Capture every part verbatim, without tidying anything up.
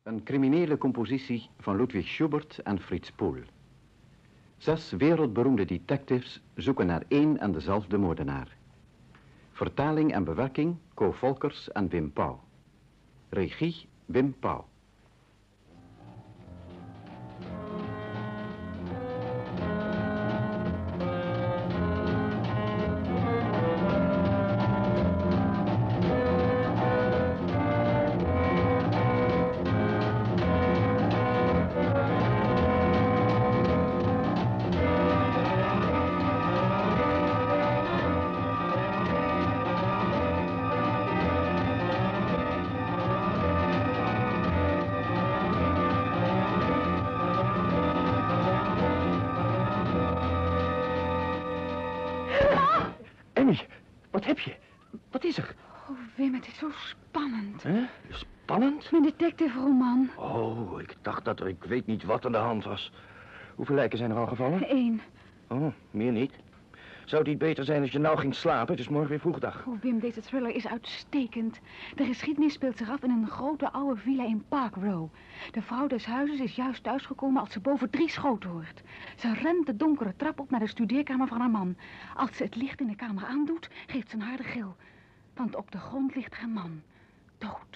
Een criminele compositie van Ludwig Schubert en Fritz Pohl. Zes wereldberoemde detectives zoeken naar één en dezelfde moordenaar. Vertaling en bewerking Co Volkers en Wim Pauw. Regie Wim Pauw. Wat heb je? Wat is er? Oh, Wim, het is zo spannend. Huh? Spannend? Mijn detective-roman. Oh, ik dacht dat er ik weet niet wat aan de hand was. Hoeveel lijken zijn er al gevallen? Eén. Oh, meer niet. Zou het niet beter zijn als je nou ging slapen? Het is morgen weer vroegdag. Oh, Wim, deze thriller is uitstekend. De geschiedenis speelt zich af in een grote oude villa in Park Row. De vrouw des huizes is juist thuisgekomen als ze boven drie schoten hoort. Ze rent de donkere trap op naar de studeerkamer van haar man. Als ze het licht in de kamer aandoet, geeft ze een harde gil. Want op de grond ligt haar man. Dood.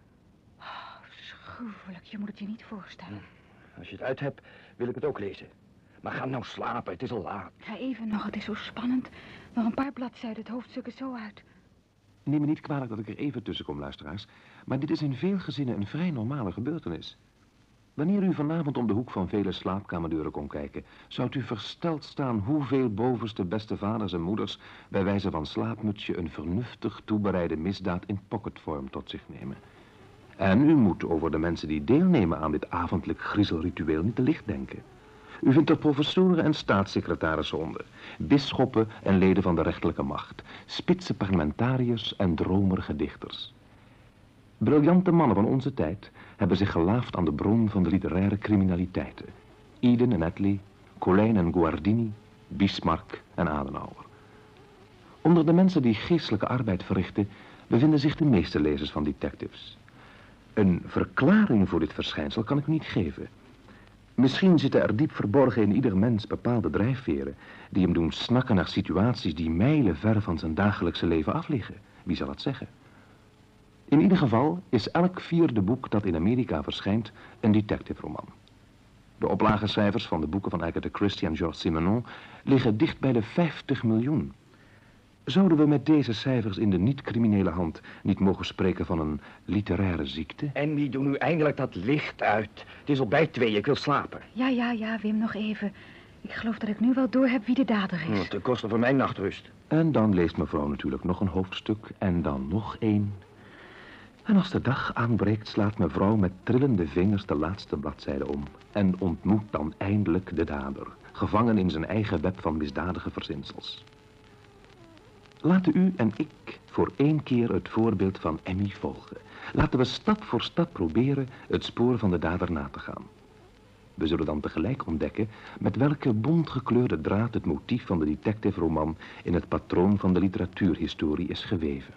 Oh, schuwelijk. Je moet het je niet voorstellen. Als je het uit hebt, wil ik het ook lezen. Maar ga nou slapen, het is al laat. Ga even nog, het is zo spannend. Nog een paar bladzijden, het hoofdstuk is zo uit. Neem me niet kwalijk dat ik er even tussen kom, luisteraars. Maar dit is in veel gezinnen een vrij normale gebeurtenis. Wanneer u vanavond om de hoek van vele slaapkamerdeuren kon kijken, zou u versteld staan hoeveel bovenste beste vaders en moeders bij wijze van slaapmutsje een vernuftig toebereide misdaad in pocketvorm tot zich nemen. En u moet over de mensen die deelnemen aan dit avondelijk griezelritueel niet te licht denken. U vindt er professoren en staatssecretarissen onder, bisschoppen en leden van de rechterlijke macht, spitse parlementariërs en dromerige dichters. Briljante mannen van onze tijd hebben zich gelaafd aan de bron van de literaire criminaliteiten. Eden en Attlee, Colijn en Guardini, Bismarck en Adenauer. Onder de mensen die geestelijke arbeid verrichten bevinden zich de meeste lezers van detectives. Een verklaring voor dit verschijnsel kan ik niet geven. Misschien zitten er diep verborgen in ieder mens bepaalde drijfveren die hem doen snakken naar situaties die mijlen ver van zijn dagelijkse leven af liggen. Wie zal het zeggen? In ieder geval is elk vierde boek dat in Amerika verschijnt een detective-roman. De oplagecijfers van de boeken van Agatha Christie en Georges Simenon liggen dicht bij de vijftig miljoen. Zouden we met deze cijfers in de niet-criminele hand niet mogen spreken van een literaire ziekte? Emmy, doe nu eindelijk dat licht uit. Het is al bij twee, ik wil slapen. Ja, ja, ja, Wim, nog even. Ik geloof dat ik nu wel door heb wie de dader is. Oh, ten koste van mijn nachtrust. En dan leest mevrouw natuurlijk nog een hoofdstuk en dan nog één. En als de dag aanbreekt slaat mevrouw met trillende vingers de laatste bladzijde om. En ontmoet dan eindelijk de dader, gevangen in zijn eigen web van misdadige verzinsels. Laten u en ik voor één keer het voorbeeld van Emmy volgen. Laten we stap voor stap proberen het spoor van de dader na te gaan. We zullen dan tegelijk ontdekken met welke bontgekleurde draad het motief van de detective-roman in het patroon van de literatuurhistorie is geweven.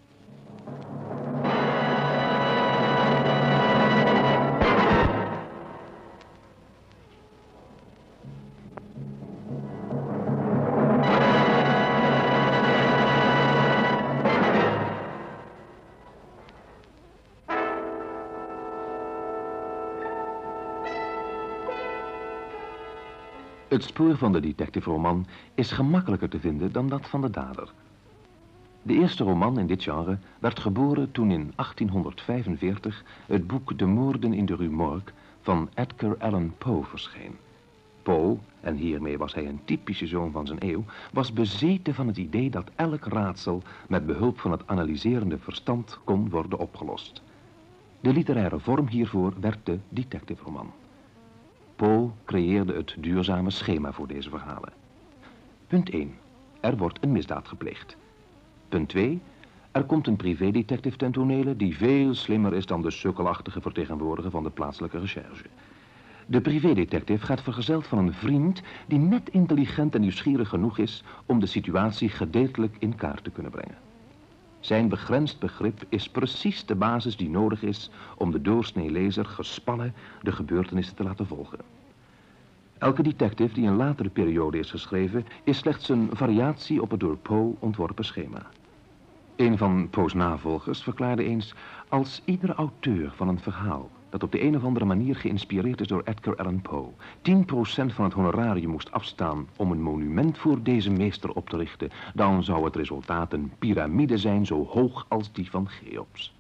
Het spoor van de detective-roman is gemakkelijker te vinden dan dat van de dader. De eerste roman in dit genre werd geboren toen in achttienhonderdvijfenveertig het boek De Moorden in de Rue Morgue van Edgar Allan Poe verscheen. Poe, en hiermee was hij een typische zoon van zijn eeuw, was bezeten van het idee dat elk raadsel met behulp van het analyserende verstand kon worden opgelost. De literaire vorm hiervoor werd de detective-roman. Poe creëerde het duurzame schema voor deze verhalen. Punt één. Er wordt een misdaad gepleegd. Punt twee. Er komt een privédetective ten tonele die veel slimmer is dan de sukkelachtige vertegenwoordiger van de plaatselijke recherche. De privédetective gaat vergezeld van een vriend die net intelligent en nieuwsgierig genoeg is om de situatie gedeeltelijk in kaart te kunnen brengen. Zijn begrensd begrip is precies de basis die nodig is om de doorsnee lezer gespannen de gebeurtenissen te laten volgen. Elke detective die een latere periode is geschreven is slechts een variatie op het door Poe ontworpen schema. Een van Poe's navolgers verklaarde eens: als iedere auteur van een verhaal dat op de een of andere manier geïnspireerd is door Edgar Allan Poe tien procent van het honorarium moest afstaan om een monument voor deze meester op te richten, dan zou het resultaat een piramide zijn zo hoog als die van Cheops.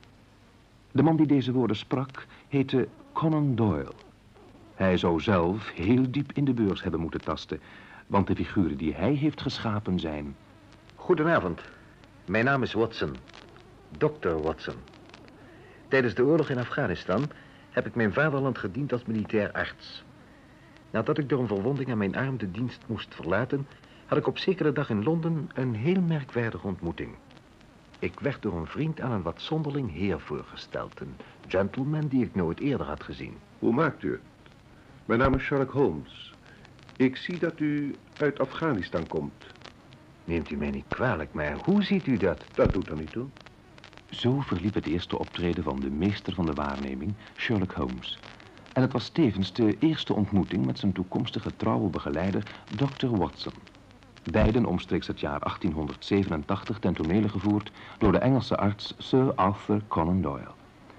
De man die deze woorden sprak heette Conan Doyle. Hij zou zelf heel diep in de beurs hebben moeten tasten, want de figuren die hij heeft geschapen zijn... Goedenavond. Mijn naam is Watson. dokter Watson. Tijdens de oorlog in Afghanistan heb ik mijn vaderland gediend als militair arts. Nadat ik door een verwonding aan mijn arm de dienst moest verlaten, had ik op zekere dag in Londen een heel merkwaardige ontmoeting. Ik werd door een vriend aan een wat zonderling heer voorgesteld, een gentleman die ik nooit eerder had gezien. Hoe maakt u het? Mijn naam is Sherlock Holmes. Ik zie dat u uit Afghanistan komt. Neemt u mij niet kwalijk, maar hoe ziet u dat? Dat doet er niet toe. Zo verliep het eerste optreden van de meester van de waarneming, Sherlock Holmes. En het was tevens de eerste ontmoeting met zijn toekomstige trouwe begeleider, dokter Watson. Beiden omstreeks het jaar achttienhonderdzevenentachtig ten tonele gevoerd door de Engelse arts Sir Arthur Conan Doyle.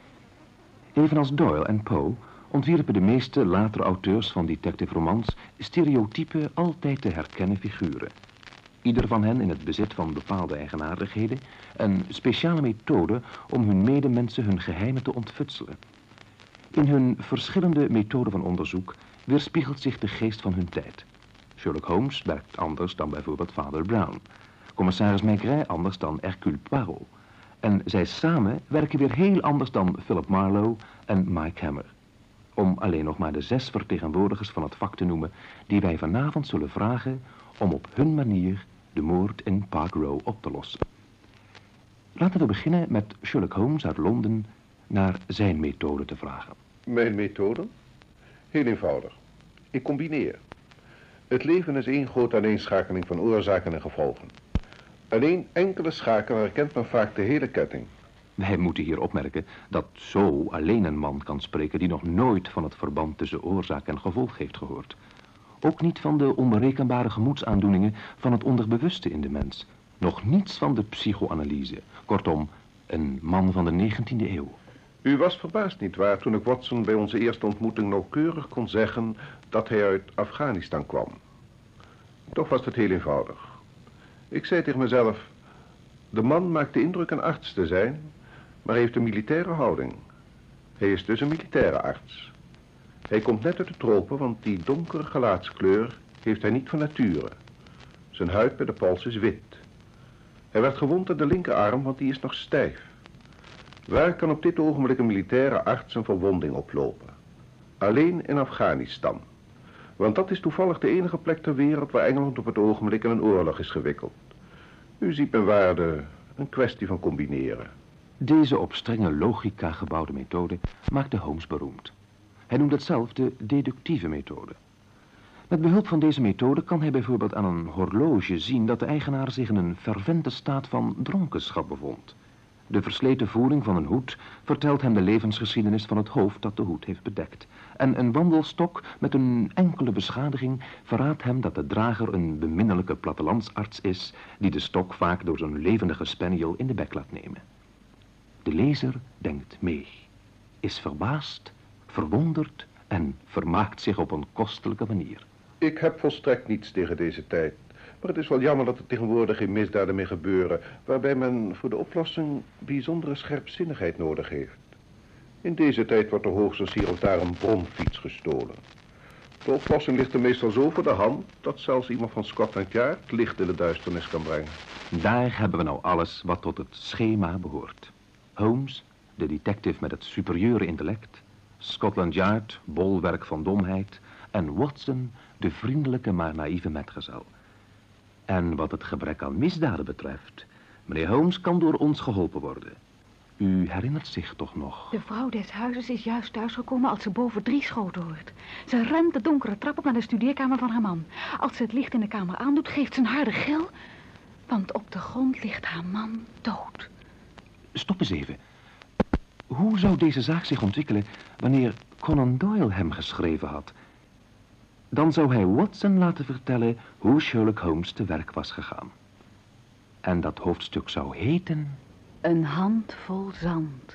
Evenals Doyle en Poe ontwierpen de meeste latere auteurs van detective romans stereotype, altijd te herkennen figuren. Ieder van hen in het bezit van bepaalde eigenaardigheden, een speciale methode om hun medemensen hun geheimen te ontfutselen. In hun verschillende methoden van onderzoek weerspiegelt zich de geest van hun tijd. Sherlock Holmes werkt anders dan bijvoorbeeld Vader Brown. Commissaris Maigret anders dan Hercule Poirot. En zij samen werken weer heel anders dan Philip Marlowe en Mike Hammer. Om alleen nog maar de zes vertegenwoordigers van het vak te noemen die wij vanavond zullen vragen om op hun manier de moord in Park Row op te lossen. Laten we beginnen met Sherlock Holmes uit Londen naar zijn methode te vragen. Mijn methode? Heel eenvoudig. Ik combineer. Het leven is één grote aaneenschakeling van oorzaken en gevolgen. Alleen enkele schakel herkent men vaak de hele ketting. Wij moeten hier opmerken dat zo alleen een man kan spreken die nog nooit van het verband tussen oorzaak en gevolg heeft gehoord. Ook niet van de onberekenbare gemoedsaandoeningen van het onderbewuste in de mens. Nog niets van de psychoanalyse. Kortom, een man van de negentiende eeuw. U was verbaasd nietwaar toen ik Watson bij onze eerste ontmoeting nauwkeurig kon zeggen dat hij uit Afghanistan kwam. Toch was het heel eenvoudig. Ik zei tegen mezelf, de man maakt de indruk een arts te zijn, maar heeft een militaire houding. Hij is dus een militaire arts. Hij komt net uit de tropen, want die donkere gelaatskleur heeft hij niet van nature. Zijn huid bij de pols is wit. Hij werd gewond aan de linkerarm, want die is nog stijf. Waar kan op dit ogenblik een militaire arts een verwonding oplopen? Alleen in Afghanistan. Want dat is toevallig de enige plek ter wereld waar Engeland op het ogenblik in een oorlog is gewikkeld. U ziet mijn waarde, een kwestie van combineren. Deze op strenge logica gebouwde methode maakte Holmes beroemd. Hij noemt het zelf de deductieve methode. Met behulp van deze methode kan hij bijvoorbeeld aan een horloge zien dat de eigenaar zich in een fervente staat van dronkenschap bevond. De versleten voering van een hoed vertelt hem de levensgeschiedenis van het hoofd dat de hoed heeft bedekt. En een wandelstok met een enkele beschadiging verraadt hem dat de drager een beminnelijke plattelandsarts is die de stok vaak door zijn levendige spaniel in de bek laat nemen. De lezer denkt mee, is verbaasd, verwonderd en vermaakt zich op een kostelijke manier. Ik heb volstrekt niets tegen deze tijd. Maar het is wel jammer dat er tegenwoordig geen misdaden meer gebeuren, waarbij men voor de oplossing bijzondere scherpzinnigheid nodig heeft. In deze tijd wordt er hoogstens hier of daar een bromfiets gestolen. De oplossing ligt er meestal zo voor de hand dat zelfs iemand van Scotland Yard licht in de duisternis kan brengen. Daar hebben we nou alles wat tot het schema behoort. Holmes, de detective met het superieure intellect, Scotland Yard, bolwerk van domheid, en Watson, de vriendelijke maar naïeve metgezel. En wat het gebrek aan misdaden betreft, meneer Holmes kan door ons geholpen worden. U herinnert zich toch nog? De vrouw des huizes is juist thuisgekomen als ze boven drie schoten hoort. Ze rent de donkere trap op naar de studeerkamer van haar man. Als ze het licht in de kamer aandoet, geeft ze een harde gil. Want op de grond ligt haar man dood. Stop eens even. Hoe zou deze zaak zich ontwikkelen wanneer Conan Doyle hem geschreven had? Dan zou hij Watson laten vertellen hoe Sherlock Holmes te werk was gegaan. En dat hoofdstuk zou heten... Een handvol zand.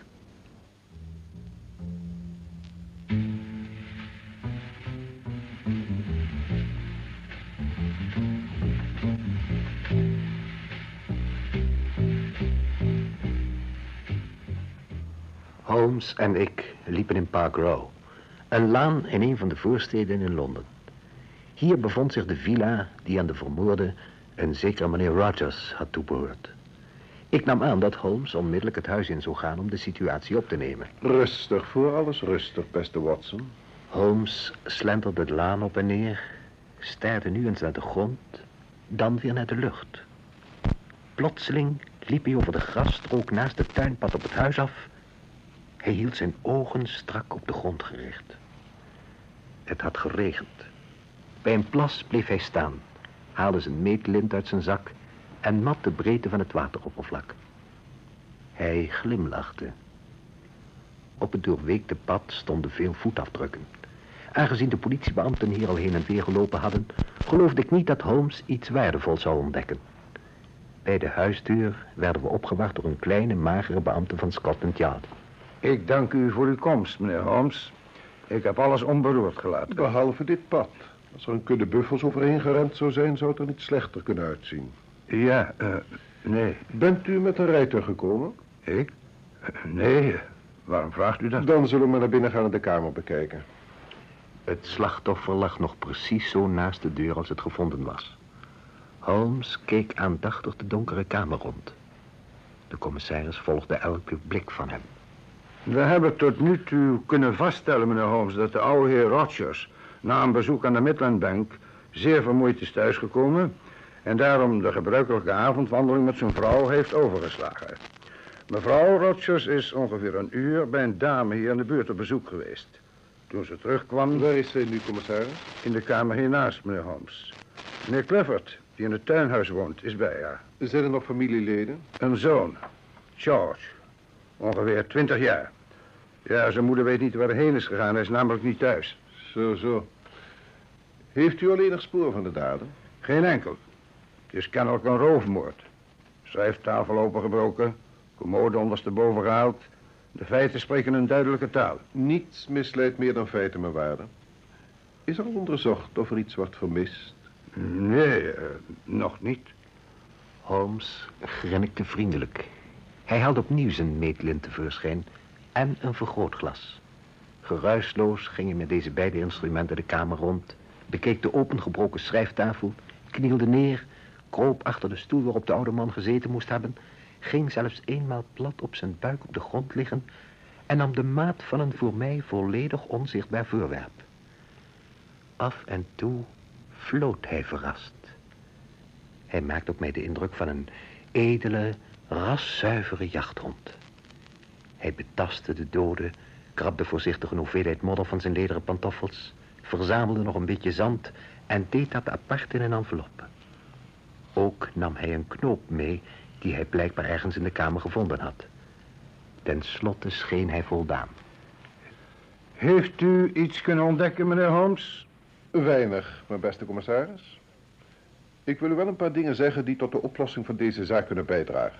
Holmes en ik liepen in Park Row, een laan in een van de voorsteden in Londen. Hier bevond zich de villa die aan de vermoorde een zekere meneer Rogers had toebehoord. Ik nam aan dat Holmes onmiddellijk het huis in zou gaan om de situatie op te nemen. Rustig, voor alles rustig, beste Watson. Holmes slenterde de laan op en neer, staarde nu eens naar de grond, dan weer naar de lucht. Plotseling liep hij over de grasstrook naast het tuinpad op het huis af. Hij hield zijn ogen strak op de grond gericht. Het had geregend. Bij een plas bleef hij staan, haalde zijn meetlint uit zijn zak en mat de breedte van het wateroppervlak. Hij glimlachte. Op het doorweekte pad stonden veel voetafdrukken. Aangezien de politiebeambten hier al heen en weer gelopen hadden, geloofde ik niet dat Holmes iets waardevols zou ontdekken. Bij de huisdeur werden we opgewacht door een kleine, magere beambte van Scotland Yard. Ik dank u voor uw komst, meneer Holmes. Ik heb alles onberoerd gelaten. Behalve dit pad. Als er een kudde buffels overheen gerend zou zijn, zou het er niet slechter kunnen uitzien. Ja, uh, nee. Bent u met een rijtuig gekomen? Ik? Nee, waarom vraagt u dat? Dan zullen we maar naar binnen gaan en de kamer bekijken. Het slachtoffer lag nog precies zo naast de deur als het gevonden was. Holmes keek aandachtig de donkere kamer rond. De commissaris volgde elke blik van hem. We hebben tot nu toe kunnen vaststellen, meneer Holmes, dat de oude heer Rogers na een bezoek aan de Midland Bank zeer vermoeid is thuisgekomen en daarom de gebruikelijke avondwandeling met zijn vrouw heeft overgeslagen. Mevrouw Rogers is ongeveer een uur bij een dame hier in de buurt op bezoek geweest. Toen ze terugkwam... Waar is zij nu, commissaris? In de kamer hiernaast, meneer Holmes. Meneer Clifford, die in het tuinhuis woont, is bij haar. Zijn er nog familieleden? Een zoon, George, ongeveer twintig jaar. Ja, zijn moeder weet niet waar hij heen is gegaan, hij is namelijk niet thuis. Zo, zo. Heeft u al enig spoor van de daden? Geen enkel. Het is kennelijk een roofmoord. Schrijftafel opengebroken, commode ondersteboven gehaald. De feiten spreken een duidelijke taal. Niets misleidt meer dan feiten, mijn waarde. Is er onderzocht of er iets wordt vermist? Nee, uh, nog niet. Holmes grinnikte vriendelijk. Hij haalde opnieuw zijn meetlint tevoorschijn en een vergrootglas. Geruisloos ging hij met deze beide instrumenten de kamer rond, bekeek de opengebroken schrijftafel, knielde neer, kroop achter de stoel waarop de oude man gezeten moest hebben, ging zelfs eenmaal plat op zijn buik op de grond liggen en nam de maat van een voor mij volledig onzichtbaar voorwerp. Af en toe floot hij verrast. Hij maakte op mij de indruk van een edele, raszuivere jachthond. Hij betastte de dode, krabde voorzichtig een hoeveelheid modder van zijn lederen pantoffels, verzamelde nog een beetje zand en deed dat apart in een envelop. Ook nam hij een knoop mee die hij blijkbaar ergens in de kamer gevonden had. Ten slotte scheen hij voldaan. Heeft u iets kunnen ontdekken, meneer Holmes? Weinig, mijn beste commissaris. Ik wil u wel een paar dingen zeggen die tot de oplossing van deze zaak kunnen bijdragen.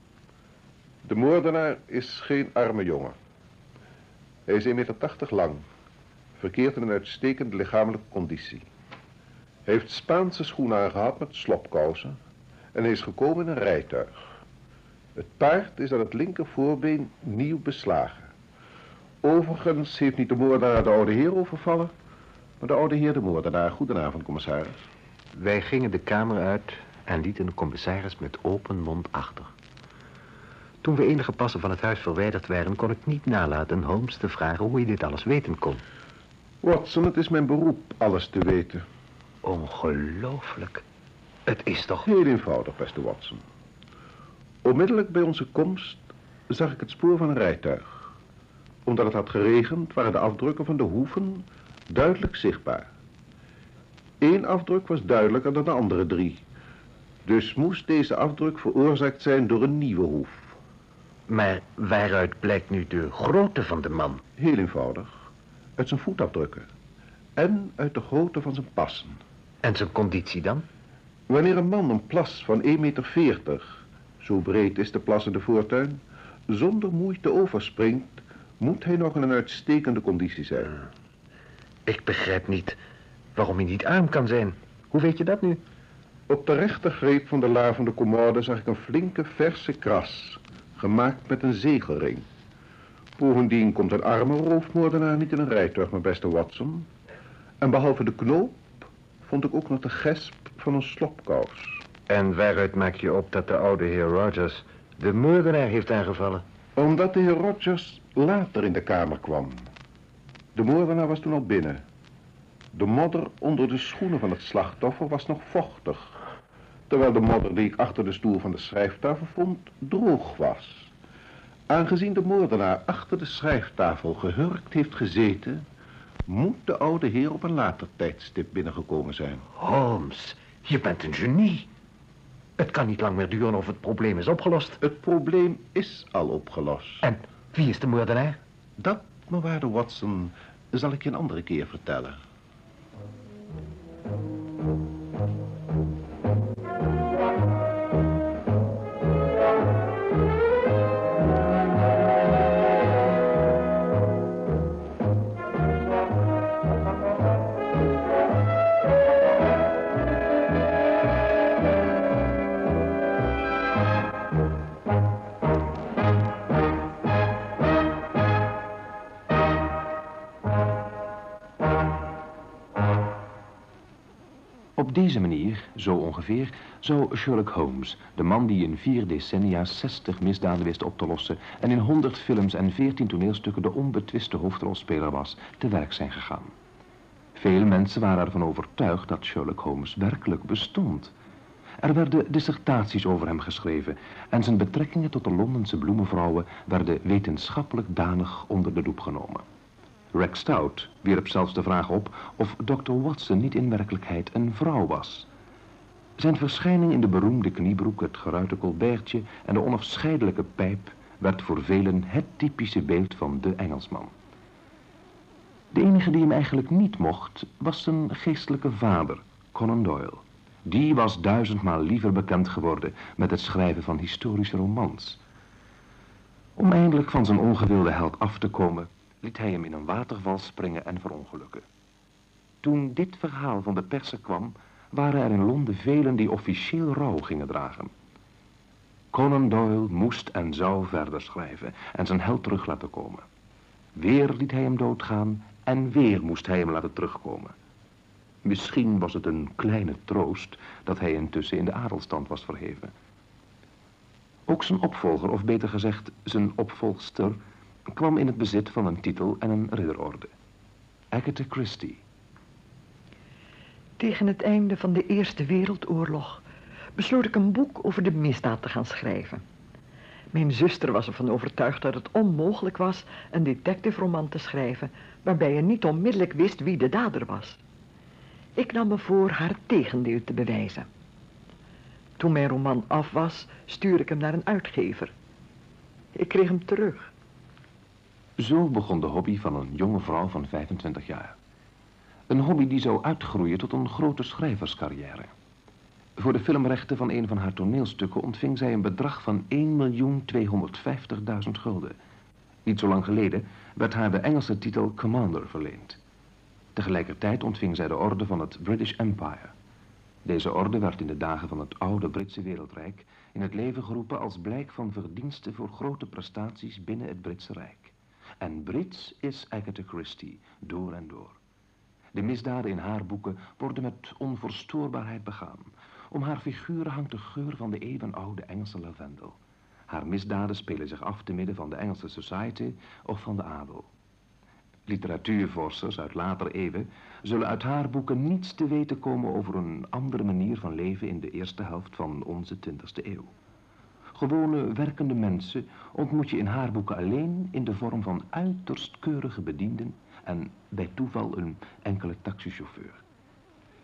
De moordenaar is geen arme jongen. Hij is één meter tachtig lang, verkeert in een uitstekende lichamelijke conditie. Hij heeft Spaanse schoenen aangehad met slopkousen en hij is gekomen in een rijtuig. Het paard is aan het linker voorbeen nieuw beslagen. Overigens heeft niet de moordenaar de oude heer overvallen, maar de oude heer de moordenaar. Goedenavond, commissaris. Wij gingen de kamer uit en lieten de commissaris met open mond achter. Toen we enige passen van het huis verwijderd waren, kon ik niet nalaten Holmes te vragen hoe hij dit alles weten kon. Watson, het is mijn beroep alles te weten. Ongelooflijk. Het is toch... Heel eenvoudig, beste Watson. Onmiddellijk bij onze komst zag ik het spoor van een rijtuig. Omdat het had geregend, waren de afdrukken van de hoeven duidelijk zichtbaar. Eén afdruk was duidelijker dan de andere drie. Dus moest deze afdruk veroorzaakt zijn door een nieuwe hoef. Maar waaruit blijkt nu de grootte van de man? Heel eenvoudig. Uit zijn voetafdrukken. En uit de grootte van zijn passen. En zijn conditie dan? Wanneer een man een plas van één meter veertig, zo breed is de plas in de voortuin, zonder moeite overspringt, moet hij nog in een uitstekende conditie zijn. Ik begrijp niet waarom hij niet arm kan zijn. Hoe weet je dat nu? Op de rechtergreep van de la van de commode zag ik een flinke verse kras, gemaakt met een zegelring. Bovendien komt een arme roofmoordenaar niet in een rijtuig, mijn beste Watson. En behalve de knoop vond ik ook nog de gesp van een slopkous. En waaruit maak je op dat de oude heer Rogers de moordenaar heeft aangevallen? Omdat de heer Rogers later in de kamer kwam. De moordenaar was toen al binnen. De modder onder de schoenen van het slachtoffer was nog vochtig, terwijl de modder die ik achter de stoel van de schrijftafel vond droog was. Aangezien de moordenaar achter de schrijftafel gehurkt heeft gezeten, moet de oude heer op een later tijdstip binnengekomen zijn. Holmes, je bent een genie. Het kan niet lang meer duren of het probleem is opgelost. Het probleem is al opgelost. En wie is de moordenaar? Dat, mijn waarde Watson, zal ik je een andere keer vertellen. Op deze manier, zo ongeveer, zou Sherlock Holmes, de man die in vier decennia zestig misdaden wist op te lossen en in honderd films en veertien toneelstukken de onbetwiste hoofdrolspeler was, te werk zijn gegaan. Veel mensen waren ervan overtuigd dat Sherlock Holmes werkelijk bestond. Er werden dissertaties over hem geschreven en zijn betrekkingen tot de Londense bloemenvrouwen werden wetenschappelijk danig onder de loep genomen. Rex Stout wierp zelfs de vraag op of dokter Watson niet in werkelijkheid een vrouw was. Zijn verschijning in de beroemde kniebroek, het geruite colbertje en de onafscheidelijke pijp werd voor velen het typische beeld van de Engelsman. De enige die hem eigenlijk niet mocht was zijn geestelijke vader, Conan Doyle. Die was duizendmaal liever bekend geworden met het schrijven van historische romans. Om eindelijk van zijn ongewilde held af te komen, liet hij hem in een waterval springen en verongelukken. Toen dit verhaal van de persen kwam, waren er in Londen velen die officieel rouw gingen dragen. Conan Doyle moest en zou verder schrijven en zijn held terug laten komen. Weer liet hij hem doodgaan en weer moest hij hem laten terugkomen. Misschien was het een kleine troost dat hij intussen in de adelstand was verheven. Ook zijn opvolger, of beter gezegd zijn opvolgster, kwam in het bezit van een titel en een ridderorde. Agatha Christie. Tegen het einde van de Eerste Wereldoorlog besloot ik een boek over de misdaad te gaan schrijven. Mijn zuster was ervan overtuigd dat het onmogelijk was een detective-roman te schrijven waarbij je niet onmiddellijk wist wie de dader was. Ik nam me voor haar tegendeel te bewijzen. Toen mijn roman af was, stuurde ik hem naar een uitgever. Ik kreeg hem terug. Zo begon de hobby van een jonge vrouw van vijfentwintig jaar. Een hobby die zou uitgroeien tot een grote schrijverscarrière. Voor de filmrechten van een van haar toneelstukken ontving zij een bedrag van één miljoen tweehonderdvijftigduizend gulden. Niet zo lang geleden werd haar de Engelse titel Commander verleend. Tegelijkertijd ontving zij de orde van het British Empire. Deze orde werd in de dagen van het oude Britse wereldrijk in het leven geroepen als blijk van verdiensten voor grote prestaties binnen het Britse Rijk. En Brits is Agatha Christie, door en door. De misdaden in haar boeken worden met onverstoorbaarheid begaan. Om haar figuren hangt de geur van de eeuwenoude Engelse lavendel. Haar misdaden spelen zich af te midden van de Engelse society of van de adel. Literatuurvorsters uit later eeuwen zullen uit haar boeken niets te weten komen over een andere manier van leven in de eerste helft van onze twintigste eeuw. Gewone werkende mensen ontmoet je in haar boeken alleen in de vorm van uiterst keurige bedienden en bij toeval een enkele taxichauffeur.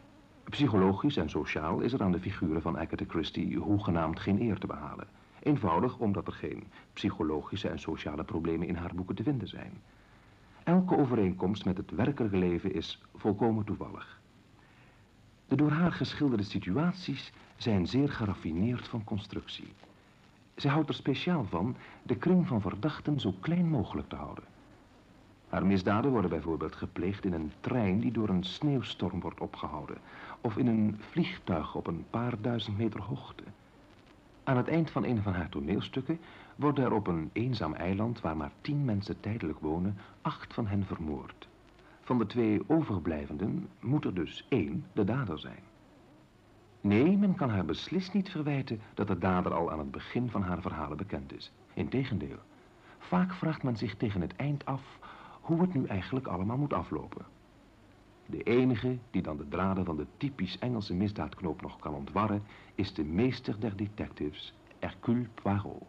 Psychologisch en sociaal is er aan de figuren van Agatha Christie hoegenaamd geen eer te behalen. Eenvoudig omdat er geen psychologische en sociale problemen in haar boeken te vinden zijn. Elke overeenkomst met het werkelijke leven is volkomen toevallig. De door haar geschilderde situaties zijn zeer geraffineerd van constructie. Zij houdt er speciaal van de kring van verdachten zo klein mogelijk te houden. Haar misdaden worden bijvoorbeeld gepleegd in een trein die door een sneeuwstorm wordt opgehouden, of in een vliegtuig op een paar duizend meter hoogte. Aan het eind van een van haar toneelstukken worden er op een eenzaam eiland waar maar tien mensen tijdelijk wonen, acht van hen vermoord. Van de twee overblijvenden moet er dus één de dader zijn. Nee, men kan haar beslist niet verwijten dat de dader al aan het begin van haar verhalen bekend is. Integendeel, vaak vraagt men zich tegen het eind af hoe het nu eigenlijk allemaal moet aflopen. De enige die dan de draden van de typisch Engelse misdaadknoop nog kan ontwarren, is de meester der detectives, Hercule Poirot.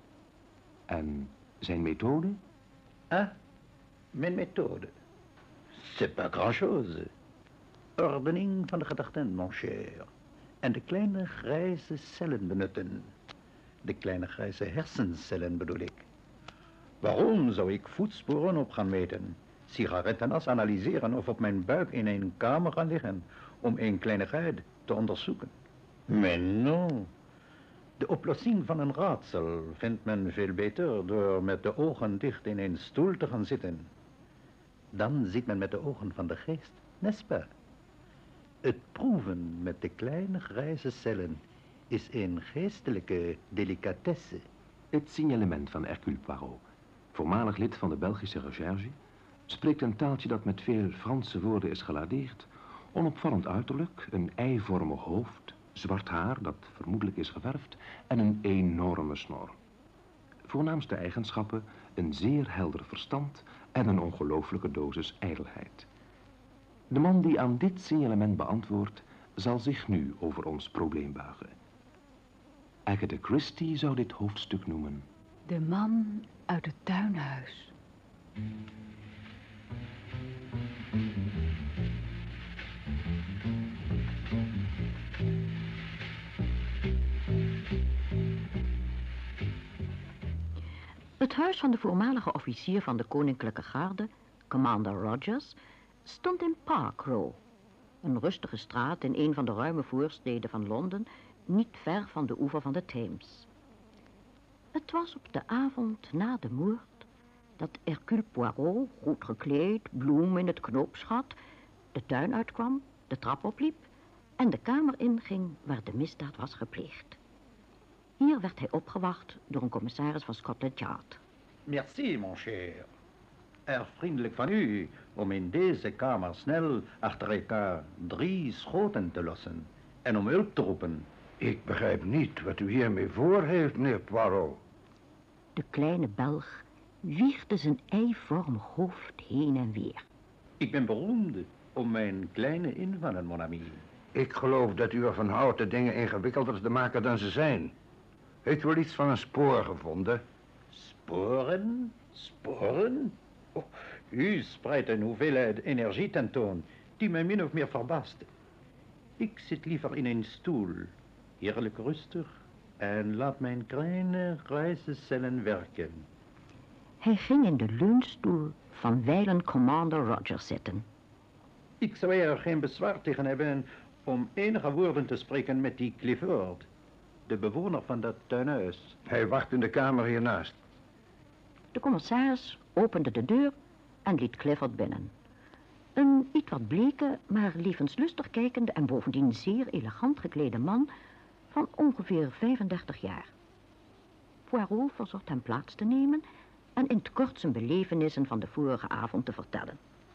En zijn methode? Ah, mijn methode. C'est pas grand-chose. Ordening van de gedachten, mon cher. En de kleine grijze cellen benutten. De kleine grijze hersencellen bedoel ik. Waarom zou ik voetsporen op gaan meten? Sigarettenas analyseren of op mijn buik in een kamer gaan liggen om een kleinigheid te onderzoeken? Maar non. De oplossing van een raadsel vindt men veel beter door met de ogen dicht in een stoel te gaan zitten. Dan ziet men met de ogen van de geest, n'est-ce pas? Het proeven met de kleine grijze cellen is een geestelijke delicatesse. Het signalement van Hercule Poirot, voormalig lid van de Belgische recherche, spreekt een taaltje dat met veel Franse woorden is geladeerd, onopvallend uiterlijk, een eivormig hoofd, zwart haar dat vermoedelijk is geverfd en een enorme snor. Voornaamste eigenschappen, een zeer helder verstand en een ongelooflijke dosis ijdelheid. De man die aan dit signalement beantwoordt, zal zich nu over ons probleem buigen. Agatha Christie zou dit hoofdstuk noemen: De man uit het tuinhuis. Het huis van de voormalige officier van de Koninklijke Garde, Commander Rogers, stond in Park Row, een rustige straat in een van de ruime voorsteden van Londen, niet ver van de oever van de Theems. Het was op de avond na de moord dat Hercule Poirot, goed gekleed, bloem in het knoopsgat, de tuin uitkwam, de trap opliep en de kamer inging waar de misdaad was gepleegd. Hier werd hij opgewacht door een commissaris van Scotland Yard. Merci, mon cher. Erg vriendelijk van u om in deze kamer snel achter elkaar drie schoten te lossen en om hulp te roepen. Ik begrijp niet wat u hiermee voor heeft, meneer Poirot. De kleine Belg wiegde zijn eivormig hoofd heen en weer. Ik ben beroemd om mijn kleine invallen, mon ami. Ik geloof dat u ervan houdt de dingen ingewikkelder te maken dan ze zijn. Heeft u wel iets van een spoor gevonden? Sporen? Sporen? Oh, u spreidt een hoeveelheid energie tentoon die mij min of meer verbaast. Ik zit liever in een stoel, heerlijk rustig, en laat mijn kleine grijze cellen werken. Hij ging in de leunstoel van wijlen Commander Rogers zitten. Ik zou er geen bezwaar tegen hebben om enige woorden te spreken met die Clifford, de bewoner van dat tuinhuis. Hij wacht in de kamer hiernaast. De commissaris opende de deur en liet Clifford binnen. Een iets wat bleke, maar levenslustig kijkende en bovendien zeer elegant geklede man van ongeveer vijfendertig jaar. Poirot verzocht hem plaats te nemen en in het kort zijn belevenissen van de vorige avond te vertellen.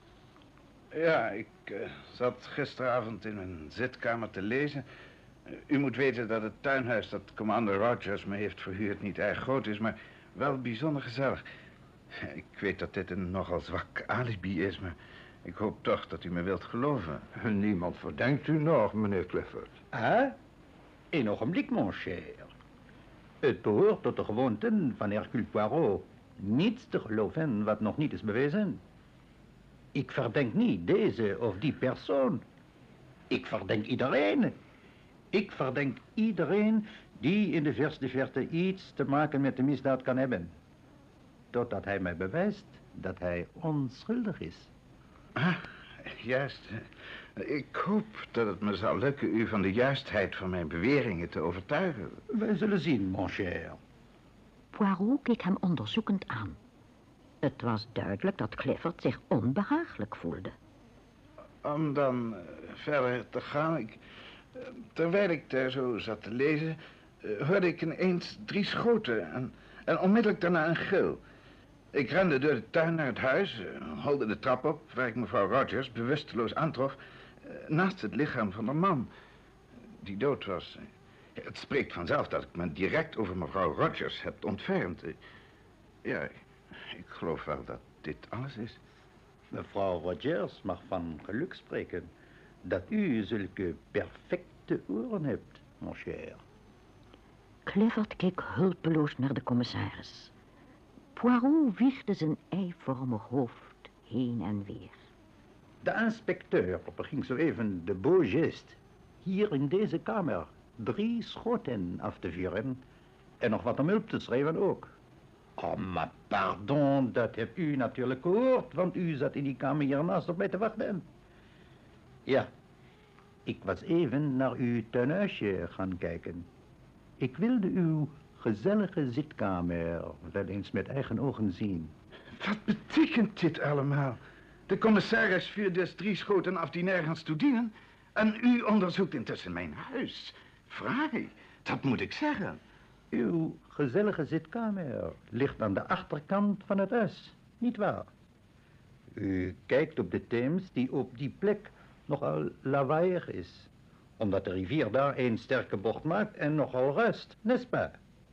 Ja, ik uh, zat gisteravond in een zitkamer te lezen. Uh, u moet weten dat het tuinhuis dat Commander Rogers me heeft verhuurd niet erg groot is, maar wel bijzonder gezellig. Ik weet dat dit een nogal zwak alibi is, maar ik hoop toch dat u me wilt geloven. Niemand verdenkt u nog, meneer Clifford. Ah, een ogenblik, mon cher. Het behoort tot de gewoonten van Hercule Poirot niets te geloven wat nog niet is bewezen. Ik verdenk niet deze of die persoon. Ik verdenk iedereen. Ik verdenk iedereen die in de verste verte iets te maken met de misdaad kan hebben. Totdat hij mij bewijst dat hij onschuldig is. Ah, juist. Ik hoop dat het me zal lukken u van de juistheid van mijn beweringen te overtuigen. Wij zullen zien, mon cher. Poirot keek hem onderzoekend aan. Het was duidelijk dat Clifford zich onbehagelijk voelde. Om dan uh, verder te gaan, ik, uh, terwijl ik daar zo zat te lezen, uh, hoorde ik ineens drie schoten en, en onmiddellijk daarna een gil. Ik rende door de tuin naar het huis, uh, holde de trap op, waar ik mevrouw Rogers bewusteloos aantrof, uh, naast het lichaam van een man die dood was. Uh, het spreekt vanzelf dat ik me direct over mevrouw Rogers heb ontfermd. Uh, ja, ik geloof wel dat dit alles is. Mevrouw Rogers mag van geluk spreken dat u zulke perfecte oren hebt, mon cher. Clifford keek hulpeloos naar de commissaris. Poirot wiegde zijn eivormig hoofd heen en weer. De inspecteur beging zo even de beau geste hier in deze kamer drie schoten af te vuren en nog wat om hulp te schrijven ook. Oh, maar pardon, dat hebt u natuurlijk gehoord, want u zat in die kamer hiernaast op mij te wachten. Ja, ik was even naar uw tuinhuisje gaan kijken. Ik wilde uw gezellige zitkamer wel eens met eigen ogen zien. Wat betekent dit allemaal? De commissaris vuurt dus drie schoten af die nergens toe dienen en u onderzoekt intussen mijn huis. Fraai, dat moet ik zeggen. Uw gezellige zitkamer ligt aan de achterkant van het huis, niet waar? U kijkt op de Theems die op die plek nogal lawaaiig is, omdat de rivier daar een sterke bocht maakt en nogal rust, n'est-ce pas?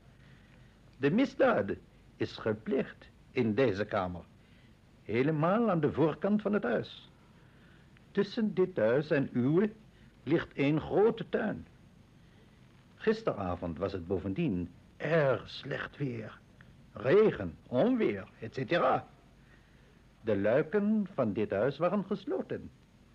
De misdaad is gepleegd in deze kamer, helemaal aan de voorkant van het huis. Tussen dit huis en uw ligt een grote tuin. Gisteravond was het bovendien erg slecht weer. Regen, onweer, et cetera. De luiken van dit huis waren gesloten.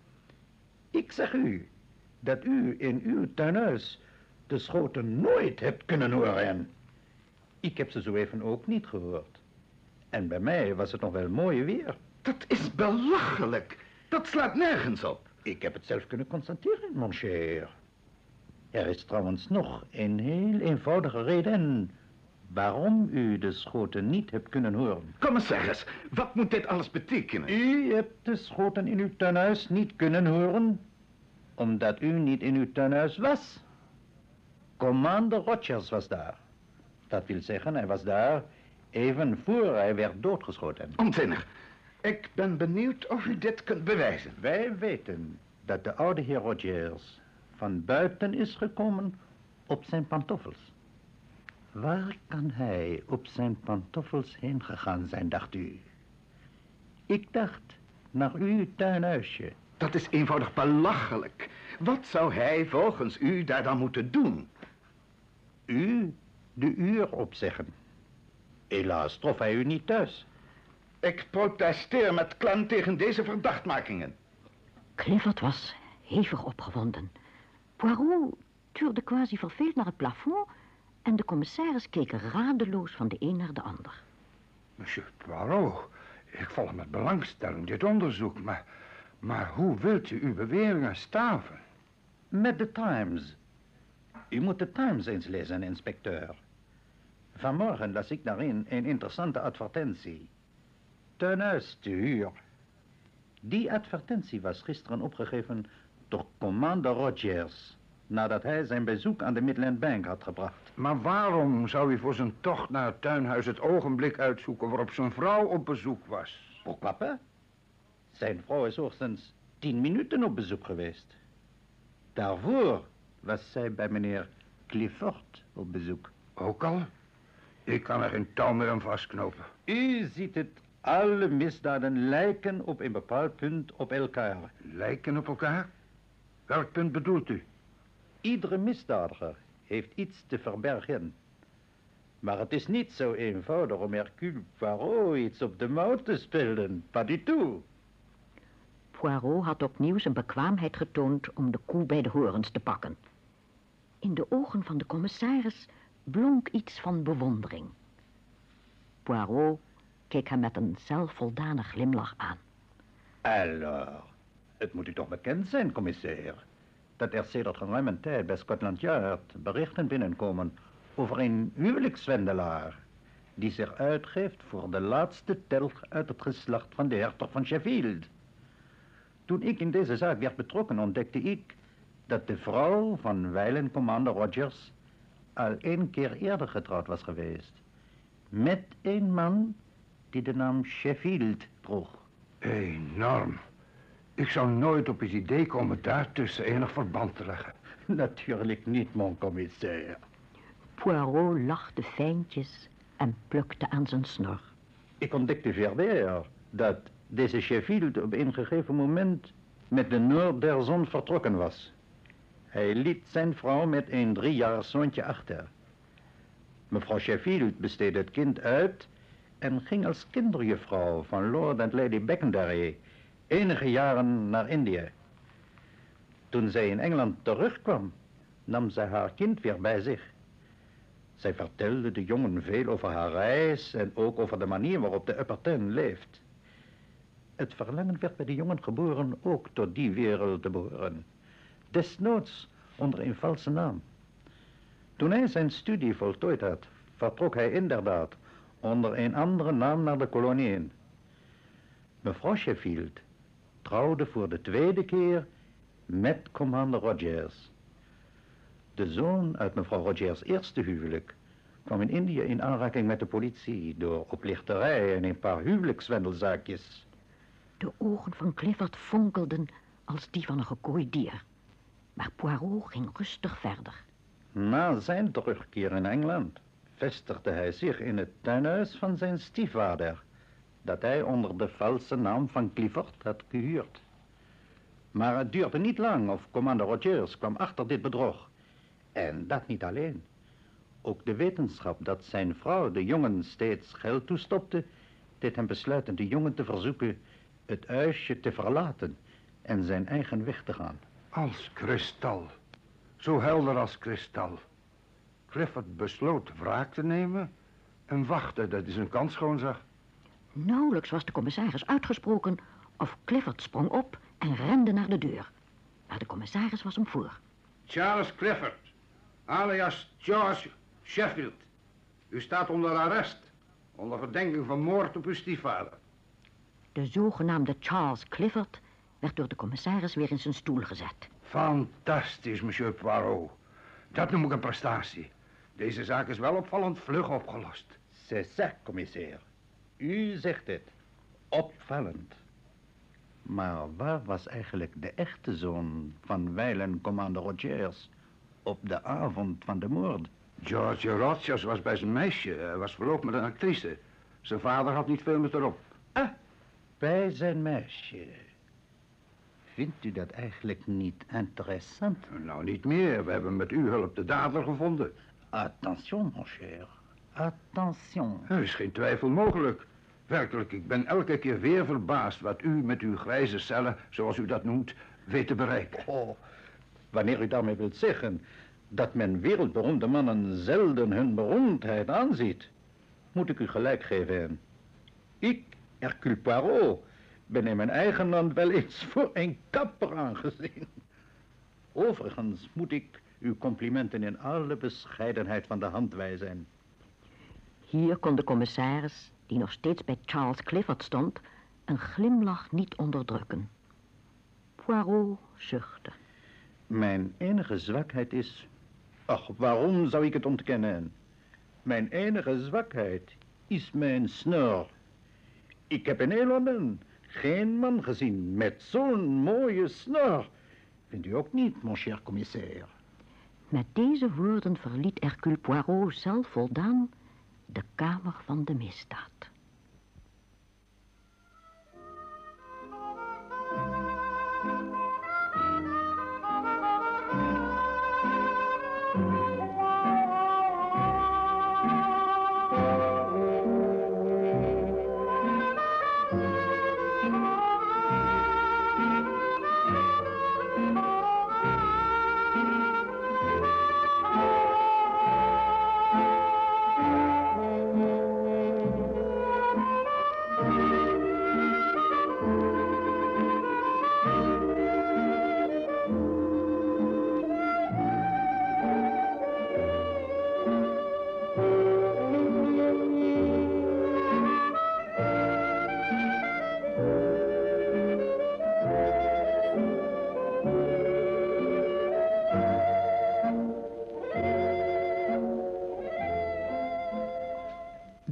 Ik zeg u dat u in uw tuinhuis de schoten nooit hebt kunnen horen. Ik heb ze zo even ook niet gehoord. En bij mij was het nog wel mooi weer. Dat is belachelijk. Dat slaat nergens op. Ik heb het zelf kunnen constateren, mon cher. Er is trouwens nog een heel eenvoudige reden waarom u de schoten niet hebt kunnen horen. Commissaris, wat moet dit alles betekenen? U hebt de schoten in uw tuinhuis niet kunnen horen, omdat u niet in uw tuinhuis was. Commander Rogers was daar. Dat wil zeggen, hij was daar even voor hij werd doodgeschoten. Onzinnig. Ik ben benieuwd of u dit kunt bewijzen. Wij weten dat de oude heer Rogers van buiten is gekomen op zijn pantoffels. Waar kan hij op zijn pantoffels heen gegaan zijn, dacht u? Ik dacht naar uw tuinhuisje. Dat is eenvoudig belachelijk. Wat zou hij volgens u daar dan moeten doen? U de uur opzeggen. Helaas trof hij u niet thuis. Ik protesteer met klem tegen deze verdachtmakingen. Clifford was hevig opgewonden. Poirot tuurde quasi verveeld naar het plafond en de commissaris keek radeloos van de een naar de ander. Monsieur Poirot, ik volg met belangstelling dit onderzoek, maar, maar hoe wilt u uw beweringen staven? Met de Times. U moet de Times eens lezen, inspecteur. Vanmorgen las ik daarin een interessante advertentie. Tuinhuis te huur. Die advertentie was gisteren opgegeven door commander Rogers, nadat hij zijn bezoek aan de Midland Bank had gebracht. Maar waarom zou hij voor zijn tocht naar het tuinhuis het ogenblik uitzoeken waarop zijn vrouw op bezoek was? Pourquoi pas? Zijn vrouw is hoogstens tien minuten op bezoek geweest. Daarvoor was zij bij meneer Clifford op bezoek. Ook al? Ik kan er geen touw meer aan vastknopen. U ziet het, alle misdaden lijken op een bepaald punt op elkaar. Lijken op elkaar? Welk punt bedoelt u? Iedere misdadiger heeft iets te verbergen. Maar het is niet zo eenvoudig om Hercule Poirot iets op de mouw te spelen. Pas du tout. Poirot had opnieuw zijn bekwaamheid getoond om de koe bij de horens te pakken. In de ogen van de commissaris blonk iets van bewondering. Poirot keek hem met een zelfvoldane glimlach aan. Alors, het moet u toch bekend zijn, commissaris, dat er sedert geruime tijd bij Scotland Yard berichten binnenkomen over een huwelijkszwendelaar die zich uitgeeft voor de laatste telg uit het geslacht van de hertog van Sheffield. Toen ik in deze zaak werd betrokken, ontdekte ik dat de vrouw van wijlen Commander Rogers al één keer eerder getrouwd was geweest. Met een man die de naam Sheffield droeg. Enorm. Ik zou nooit op het idee komen daartussen enig verband te leggen. Natuurlijk niet, mon commissaire. Poirot lachte fijntjes en plukte aan zijn snor. Ik ontdekte verder dat deze Sheffield op een gegeven moment met de noord der zon vertrokken was. Hij liet zijn vrouw met een driejarig zoontje achter. Mevrouw Sheffield besteedde het kind uit en ging als kinderjuffrouw van Lord en Lady Beckenderry enige jaren naar Indië. Toen zij in Engeland terugkwam, nam zij haar kind weer bij zich. Zij vertelde de jongen veel over haar reis en ook over de manier waarop de Upper Ten leeft. Het verlangen werd bij de jongen geboren ook tot die wereld te behoren. Desnoods onder een valse naam. Toen hij zijn studie voltooid had, vertrok hij inderdaad onder een andere naam naar de koloniën. Mevrouw Sheffield trouwde voor de tweede keer met Commander Rogers. De zoon uit mevrouw Rogers' eerste huwelijk kwam in Indië in aanraking met de politie door oplichterij en een paar huwelijkszwendelzaakjes. De ogen van Clifford fonkelden als die van een gekooid dier. Maar Poirot ging rustig verder. Na zijn terugkeer in Engeland vestigde hij zich in het tuinhuis van zijn stiefvader, dat hij onder de valse naam van Clifford had gehuurd. Maar het duurde niet lang of Commander Rogers kwam achter dit bedrog. En dat niet alleen. Ook de wetenschap dat zijn vrouw de jongen steeds geld toestopte, deed hem besluiten de jongen te verzoeken het huisje te verlaten en zijn eigen weg te gaan. Als kristal. Zo helder als kristal. Clifford besloot wraak te nemen en wachtte dat hij zijn kans schoon zag. Nauwelijks was de commissaris uitgesproken of Clifford sprong op en rende naar de deur. Maar de commissaris was hem voor. Charles Clifford, alias George Sheffield. U staat onder arrest, onder verdenking van moord op uw stiefvader. De zogenaamde Charles Clifford werd door de commissaris weer in zijn stoel gezet. Fantastisch, monsieur Poirot. Dat noem ik een prestatie. Deze zaak is wel opvallend vlug opgelost. C'est ça, commissaire. U zegt het. Opvallend. Maar waar was eigenlijk de echte zoon van wijlen Commander Rogers op de avond van de moord? George Rogers was bij zijn meisje. Hij was verloofd met een actrice. Zijn vader had niet veel met erop. Ah, bij zijn meisje. Vindt u dat eigenlijk niet interessant? Nou, niet meer. We hebben met uw hulp de dader gevonden. Attention, mon cher. Attention. Er is geen twijfel mogelijk. Werkelijk, ik ben elke keer weer verbaasd wat u met uw grijze cellen, zoals u dat noemt, weet te bereiken. Oh, wanneer u daarmee wilt zeggen dat men wereldberoemde mannen zelden hun beroemdheid aanziet, moet ik u gelijk geven. Ik, Hercule Poirot, ben in mijn eigen land wel eens voor een kapper aangezien. Overigens moet ik uw complimenten in alle bescheidenheid van de hand wijzen. Hier kon de commissaris, die nog steeds bij Charles Clifford stond, een glimlach niet onderdrukken. Poirot zuchtte. Mijn enige zwakheid is... Ach, waarom zou ik het ontkennen? Mijn enige zwakheid is mijn snor. Ik heb in heel Londen geen man gezien met zo'n mooie snor. Vindt u ook niet, mon cher commissaire? Met deze woorden verliet Hercule Poirot zelfvoldaan de kamer van de misdaad.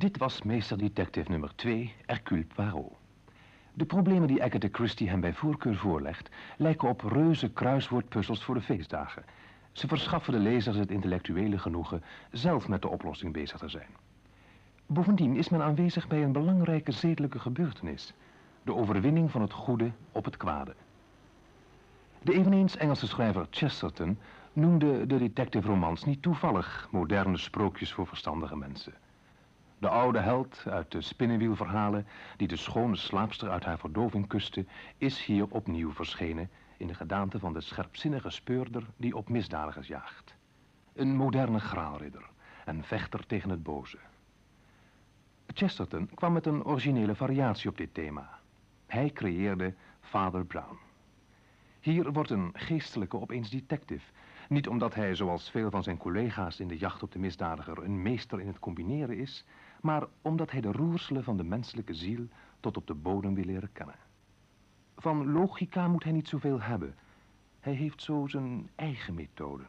Dit was meesterdetective nummer twee, Hercule Poirot. De problemen die Agatha Christie hem bij voorkeur voorlegt, lijken op reuze kruiswoordpuzzels voor de feestdagen. Ze verschaffen de lezers het intellectuele genoegen zelf met de oplossing bezig te zijn. Bovendien is men aanwezig bij een belangrijke zedelijke gebeurtenis: de overwinning van het goede op het kwade. De eveneens Engelse schrijver Chesterton noemde de detective-romans niet toevallig moderne sprookjes voor verstandige mensen. De oude held uit de spinnenwielverhalen, die de schone slaapster uit haar verdoving kuste, is hier opnieuw verschenen in de gedaante van de scherpzinnige speurder die op misdadigers jaagt. Een moderne graalridder, een vechter tegen het boze. Chesterton kwam met een originele variatie op dit thema. Hij creëerde Father Brown. Hier wordt een geestelijke opeens detective, niet omdat hij zoals veel van zijn collega's in de jacht op de misdadiger een meester in het combineren is, maar omdat hij de roerselen van de menselijke ziel tot op de bodem wil leren kennen. Van logica moet hij niet zoveel hebben. Hij heeft zo zijn eigen methoden.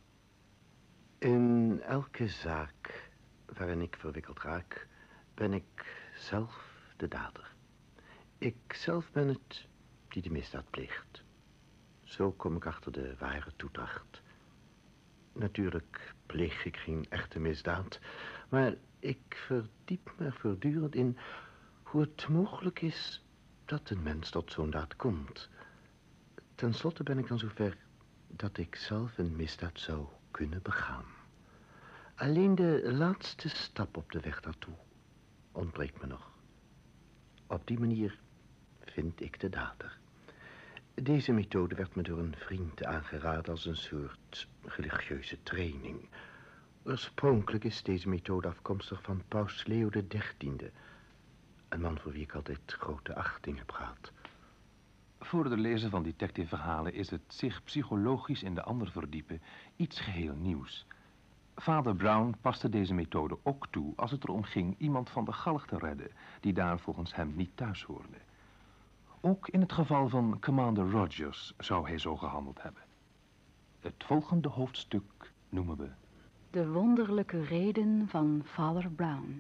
In elke zaak waarin ik verwikkeld raak, ben ik zelf de dader. Ik zelf ben het die de misdaad pleegt. Zo kom ik achter de ware toedracht. Natuurlijk pleeg ik geen echte misdaad, maar ik verdiep me voortdurend in hoe het mogelijk is dat een mens tot zo'n daad komt. Ten slotte ben ik dan zover dat ik zelf een misdaad zou kunnen begaan. Alleen de laatste stap op de weg daartoe ontbreekt me nog. Op die manier vind ik de dader. Deze methode werd me door een vriend aangeraden als een soort religieuze training. Oorspronkelijk is deze methode afkomstig van paus Leo de dertiende. Een man voor wie ik altijd grote achting heb gehad. Voor de lezer van detectiveverhalen is het zich psychologisch in de ander verdiepen iets geheel nieuws. Vader Brown paste deze methode ook toe als het erom ging iemand van de galg te redden, die daar volgens hem niet thuis hoorde. Ook in het geval van Commander Rogers zou hij zo gehandeld hebben. Het volgende hoofdstuk noemen we De wonderlijke reden van Father Brown.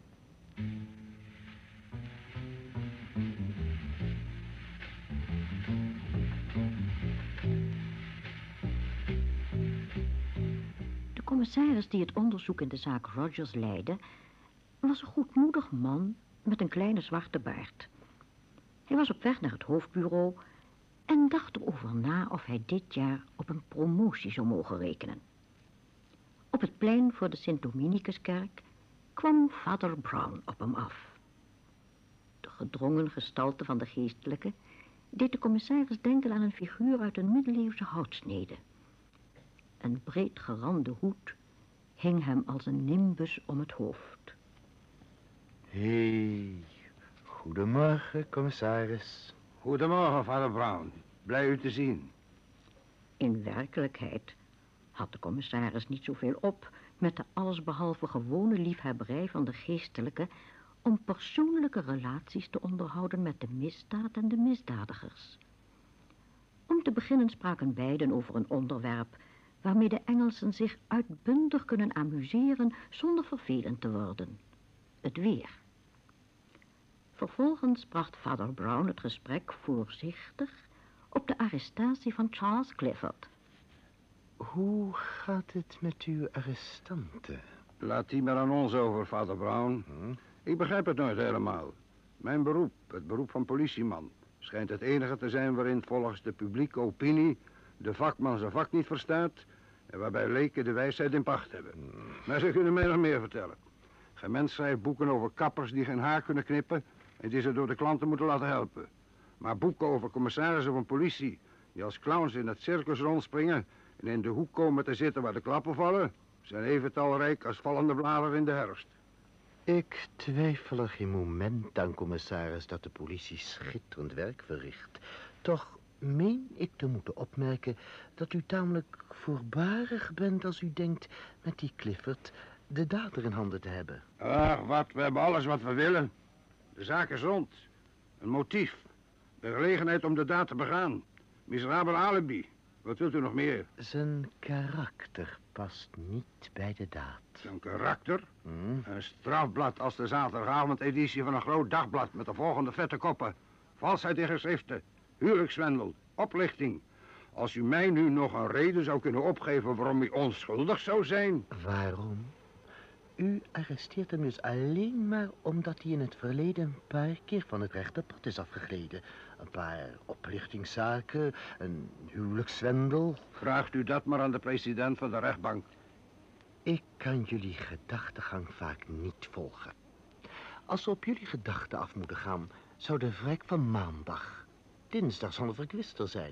De commissaris die het onderzoek in de zaak Rogers leidde, was een goedmoedig man met een kleine zwarte baard. Hij was op weg naar het hoofdbureau en dacht erover na of hij dit jaar op een promotie zou mogen rekenen. Op het plein voor de Sint-Dominicuskerk kwam Father Brown op hem af. De gedrongen gestalte van de geestelijke deed de commissaris denken aan een figuur uit een middeleeuwse houtsnede. Een breed gerande hoed hing hem als een nimbus om het hoofd. Hé, hey, goedemorgen, commissaris. Goedemorgen, Father Brown. Blij u te zien. In werkelijkheid had de commissaris niet zoveel op met de allesbehalve gewone liefhebberij van de geestelijke om persoonlijke relaties te onderhouden met de misdaad en de misdadigers. Om te beginnen spraken beiden over een onderwerp waarmee de Engelsen zich uitbundig kunnen amuseren zonder vervelend te worden: het weer. Vervolgens bracht Father Brown het gesprek voorzichtig op de arrestatie van Charles Clifford. Hoe gaat het met uw arrestanten? Laat die maar aan ons over, Father Brown. Hm? Ik begrijp het nooit helemaal. Mijn beroep, het beroep van politieman, schijnt het enige te zijn waarin volgens de publieke opinie de vakman zijn vak niet verstaat en waarbij leken de wijsheid in pacht hebben. Hm. Maar ze kunnen mij nog meer vertellen. Geen mens schrijft boeken over kappers die geen haar kunnen knippen en die ze door de klanten moeten laten helpen. Maar boeken over commissarissen van politie die als clowns in het circus rondspringen en in de hoek komen te zitten waar de klappen vallen, zijn even talrijk als vallende bladeren in de herfst. Ik twijfel er geen moment aan, commissaris, dat de politie schitterend werk verricht. Toch meen ik te moeten opmerken dat u tamelijk voorbarig bent als u denkt met die Clifford de dader in handen te hebben. Ach, wat, we hebben alles wat we willen. De zaak is rond. Een motief. De gelegenheid om de daad te begaan. Miserabel alibi. Wat wilt u nog meer? Zijn karakter past niet bij de daad. Zijn karakter? Hmm? Een strafblad als de zaterdagavondeditie van een groot dagblad met de volgende vette koppen. Valsheid in geschriften, huwelijkszwendel, oplichting. Als u mij nu nog een reden zou kunnen opgeven waarom u onschuldig zou zijn... Waarom? U arresteert hem dus alleen maar omdat hij in het verleden een paar keer van het rechte pad is afgegleden. Een paar oplichtingszaken, een huwelijkszwendel. Vraagt u dat maar aan de president van de rechtbank. Ik kan jullie gedachtegang vaak niet volgen. Als we op jullie gedachten af moeten gaan, zou de vrek van maandag, dinsdag zal een verkwister zijn.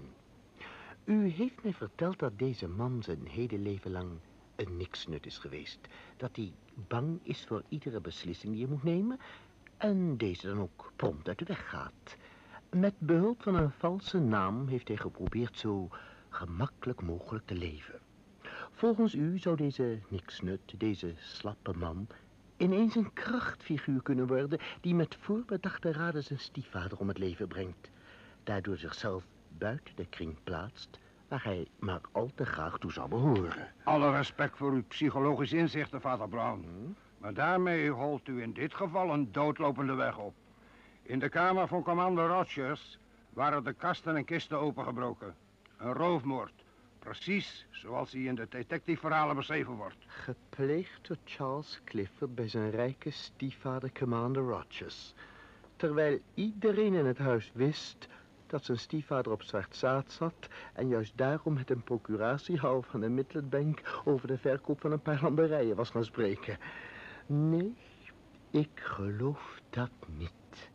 U heeft mij verteld dat deze man zijn hele leven lang een niksnut is geweest. Dat hij bang is voor iedere beslissing die hij moet nemen en deze dan ook prompt uit de weg gaat. Met behulp van een valse naam heeft hij geprobeerd zo gemakkelijk mogelijk te leven. Volgens u zou deze niksnut, deze slappe man, ineens een krachtfiguur kunnen worden die met voorbedachte raden zijn stiefvader om het leven brengt. Daardoor zichzelf buiten de kring plaatst waar hij maar al te graag toe zou behoren. Alle respect voor uw psychologische inzichten, vader Brown. Hmm? Maar daarmee holt u in dit geval een doodlopende weg op. In de kamer van commandant Rogers waren de kasten en kisten opengebroken. Een roofmoord. Precies zoals hij in de detectiveverhalen beschreven wordt. Gepleegd door Charles Clifford bij zijn rijke stiefvader Commander Rogers. Terwijl iedereen in het huis wist dat zijn stiefvader op zwart zaad zat en juist daarom met een procuratiehouder van de Midland Bank over de verkoop van een paar landerijen was gaan spreken. Nee, ik geloof dat niet.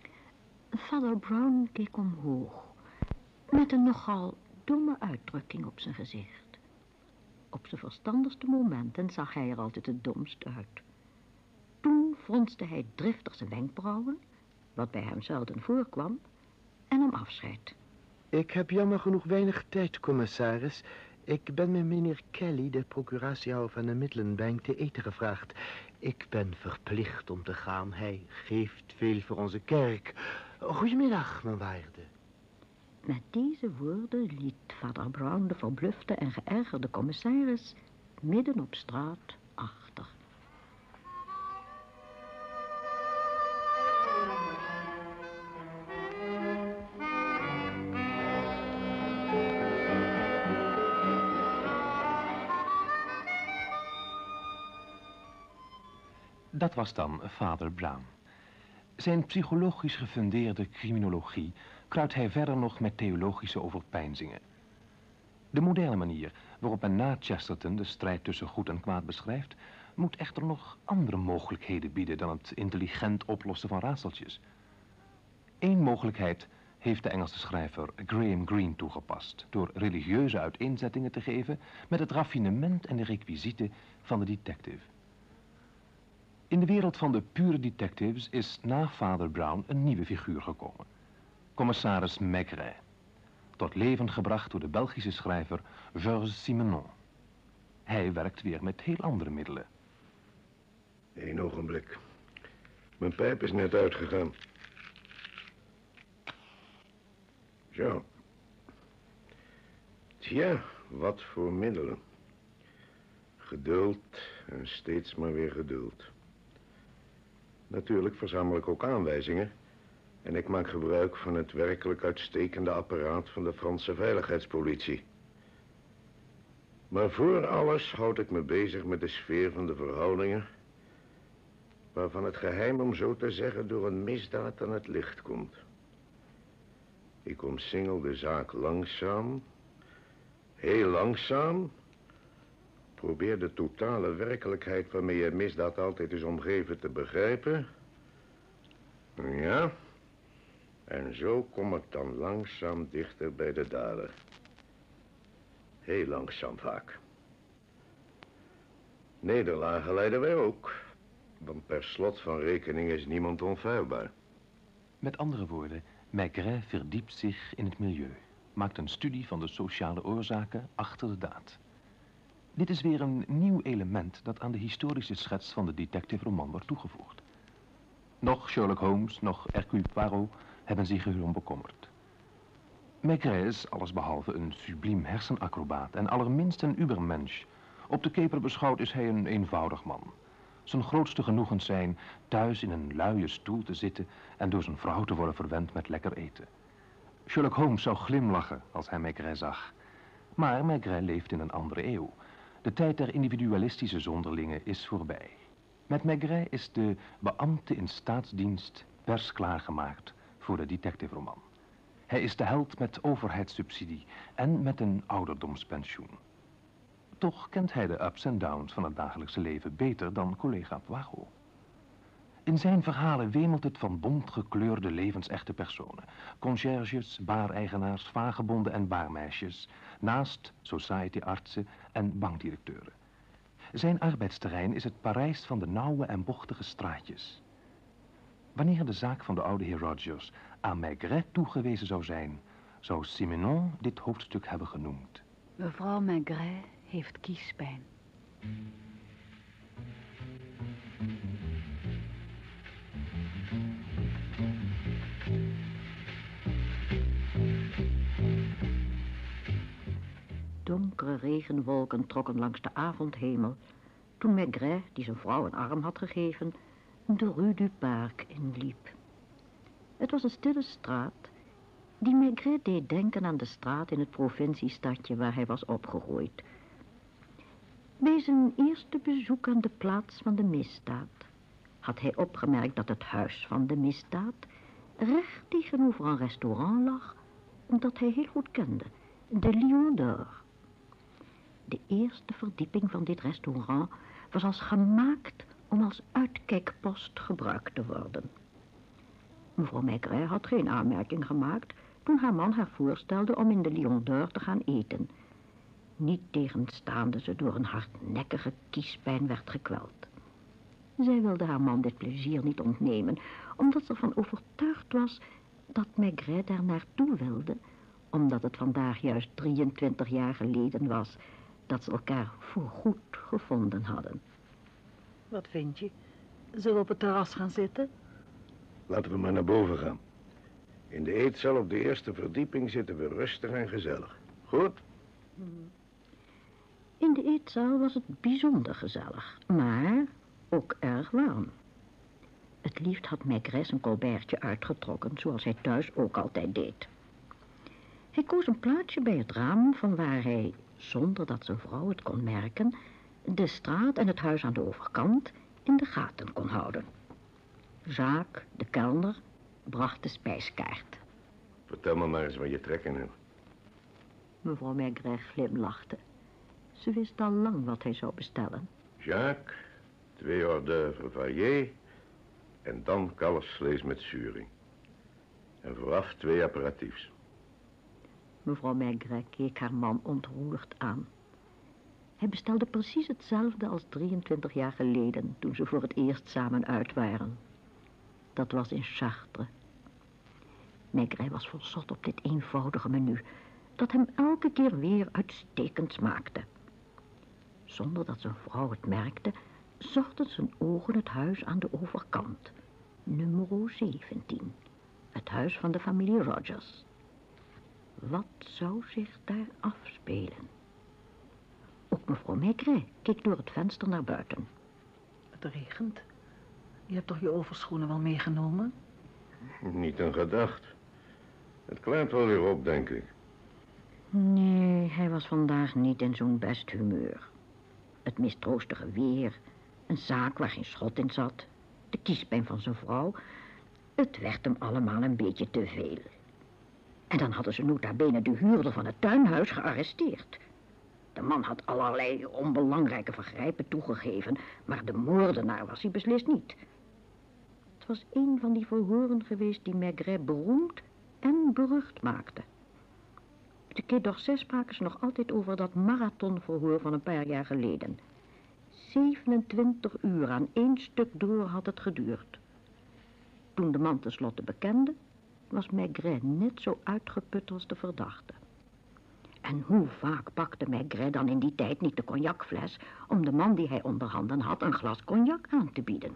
Vader Brown keek omhoog, met een nogal domme uitdrukking op zijn gezicht. Op zijn verstandigste momenten zag hij er altijd het domst uit. Toen fronste hij driftig zijn wenkbrauwen, wat bij hem zelden voorkwam, en nam afscheid. Ik heb jammer genoeg weinig tijd, commissaris. Ik ben met meneer Kelly, de procuratiehouder van de Midland Bank, te eten gevraagd. Ik ben verplicht om te gaan. Hij geeft veel voor onze kerk. Goedemiddag, mijn waarde. Met deze woorden liet vader Brown de verblufte en geërgerde commissaris midden op straat achter. Dat was dan vader Brown. Zijn psychologisch gefundeerde criminologie kruidt hij verder nog met theologische overpeinzingen. De moderne manier waarop men na Chesterton de strijd tussen goed en kwaad beschrijft, moet echter nog andere mogelijkheden bieden dan het intelligent oplossen van raadseltjes. Eén mogelijkheid heeft de Engelse schrijver Graham Greene toegepast, door religieuze uiteenzettingen te geven met het raffinement en de requisieten van de detective. In de wereld van de pure detectives is na vader Brown een nieuwe figuur gekomen. Commissaris Maigret, tot leven gebracht door de Belgische schrijver Georges Simenon. Hij werkt weer met heel andere middelen. Eén ogenblik. Mijn pijp is net uitgegaan. Zo. Tja, wat voor middelen. Geduld en steeds maar weer geduld. Natuurlijk verzamel ik ook aanwijzingen. En ik maak gebruik van het werkelijk uitstekende apparaat van de Franse veiligheidspolitie. Maar voor alles houd ik me bezig met de sfeer van de verhoudingen, waarvan het geheim, om zo te zeggen, door een misdaad aan het licht komt. Ik omsingel de zaak langzaam, heel langzaam, probeer de totale werkelijkheid waarmee een misdaad altijd is omgeven te begrijpen. Ja, en zo kom ik dan langzaam dichter bij de dader. Heel langzaam vaak. Nederlagen leiden wij ook, want per slot van rekening is niemand onfeilbaar. Met andere woorden, Maigret verdiept zich in het milieu, maakt een studie van de sociale oorzaken achter de daad. Dit is weer een nieuw element dat aan de historische schets van de detective roman wordt toegevoegd. Nog Sherlock Holmes, nog Hercule Poirot hebben zich hierom bekommerd. Maigret is allesbehalve een subliem hersenacrobaat en allerminst een ubermensch. Op de keper beschouwd is hij een eenvoudig man. Zijn grootste genoegens zijn thuis in een luie stoel te zitten en door zijn vrouw te worden verwend met lekker eten. Sherlock Holmes zou glimlachen als hij Maigret zag. Maar Maigret leeft in een andere eeuw. De tijd der individualistische zonderlingen is voorbij. Met Maigret is de beambte in staatsdienst persklaar gemaakt voor de detective-roman. Hij is de held met overheidssubsidie en met een ouderdomspensioen. Toch kent hij de ups en downs van het dagelijkse leven beter dan collega Poirot. In zijn verhalen wemelt het van bont gekleurde levensechte personen. Concierges, baareigenaars, vagebonden en baarmeisjes, naast society-artsen en bankdirecteuren. Zijn arbeidsterrein is het Parijs van de nauwe en bochtige straatjes. Wanneer de zaak van de oude heer Rogers aan Maigret toegewezen zou zijn, zou Simenon dit hoofdstuk hebben genoemd. Mevrouw Maigret heeft kiespijn. Donkere regenwolken trokken langs de avondhemel toen Maigret, die zijn vrouw een arm had gegeven, de Rue du Parc inliep. Het was een stille straat die Maigret deed denken aan de straat in het provinciestadje waar hij was opgegroeid. Bij zijn eerste bezoek aan de plaats van de misdaad had hij opgemerkt dat het huis van de misdaad recht tegenover een restaurant lag dat hij heel goed kende, de Lion d'Or. De eerste verdieping van dit restaurant was als gemaakt om als uitkijkpost gebruikt te worden. Mevrouw Maigret had geen aanmerking gemaakt toen haar man haar voorstelde om in de Lion d'Or te gaan eten. Niet tegenstaande ze door een hardnekkige kiespijn werd gekweld. Zij wilde haar man dit plezier niet ontnemen, omdat ze ervan overtuigd was dat Maigret daar naartoe wilde, omdat het vandaag juist drieëntwintig jaar geleden was dat ze elkaar voorgoed gevonden hadden. Wat vind je? Zullen we op het terras gaan zitten? Laten we maar naar boven gaan. In de eetzaal op de eerste verdieping zitten we rustig en gezellig. Goed? In de eetzaal was het bijzonder gezellig, maar ook erg warm. Het liefst had Maigret zijn colbertje uitgetrokken, zoals hij thuis ook altijd deed. Hij koos een plaatsje bij het raam van waar hij, zonder dat zijn vrouw het kon merken, de straat en het huis aan de overkant in de gaten kon houden. Jacques, de kelner, bracht de spijskaart. Vertel me maar eens wat je trekken hebt. Mevrouw Maigret glimlachte. Ze wist al lang wat hij zou bestellen. Jacques, twee hors d'oeuvre varié en dan kalfsvlees met zuring. En vooraf twee aperitiefs. Mevrouw Maigret keek haar man ontroerd aan. Hij bestelde precies hetzelfde als drieëntwintig jaar geleden, toen ze voor het eerst samen uit waren. Dat was in Chartres. Maigret was verzot op dit eenvoudige menu, dat hem elke keer weer uitstekend smaakte. Zonder dat zijn vrouw het merkte, zochten zijn ogen het huis aan de overkant, nummer zeventien, het huis van de familie Rogers. Wat zou zich daar afspelen? Ook mevrouw Maigret keek door het venster naar buiten. Het regent. Je hebt toch je overschoenen wel meegenomen? Niet een gedacht. Het klaart wel weer op, denk ik. Nee, hij was vandaag niet in zo'n best humeur. Het mistroostige weer, een zaak waar geen schot in zat, de kiespijn van zijn vrouw, het werd hem allemaal een beetje te veel. En dan hadden ze nota bene de huurder van het tuinhuis gearresteerd. De man had allerlei onbelangrijke vergrijpen toegegeven, maar de moordenaar was hij beslist niet. Het was een van die verhoren geweest die Maigret beroemd en berucht maakte. De Quai d'Orsay spraken ze nog altijd over dat marathonverhoor van een paar jaar geleden. zevenentwintig uur aan één stuk door had het geduurd. Toen de man tenslotte bekende, was Maigret net zo uitgeput als de verdachte. En hoe vaak pakte Maigret dan in die tijd niet de cognacfles om de man die hij onder handen had een glas cognac aan te bieden?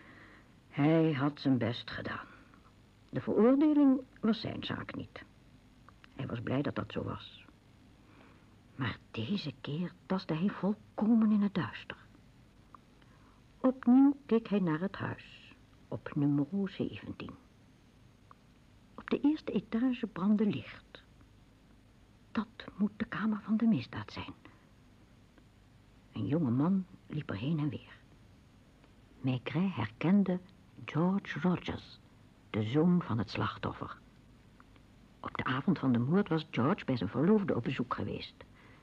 Hij had zijn best gedaan. De veroordeling was zijn zaak niet. Hij was blij dat dat zo was. Maar deze keer tastte hij volkomen in het duister. Opnieuw keek hij naar het huis, op nummer zeventien. Op de eerste etage brandde licht. Dat moet de kamer van de misdaad zijn. Een jonge man liep er heen en weer. Maigret herkende George Rogers, de zoon van het slachtoffer. Op de avond van de moord was George bij zijn verloofde op bezoek geweest.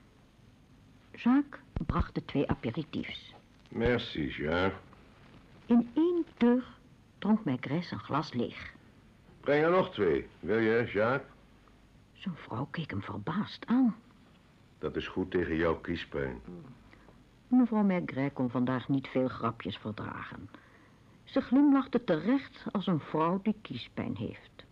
Jacques bracht de twee aperitiefs. Merci, Jacques. In één teug dronk Maigret zijn glas leeg. Breng er nog twee. Wil je, Jacques? Zijn vrouw keek hem verbaasd aan. Dat is goed tegen jouw kiespijn. Mevrouw Maigret kon vandaag niet veel grapjes verdragen. Ze glimlachte terecht als een vrouw die kiespijn heeft.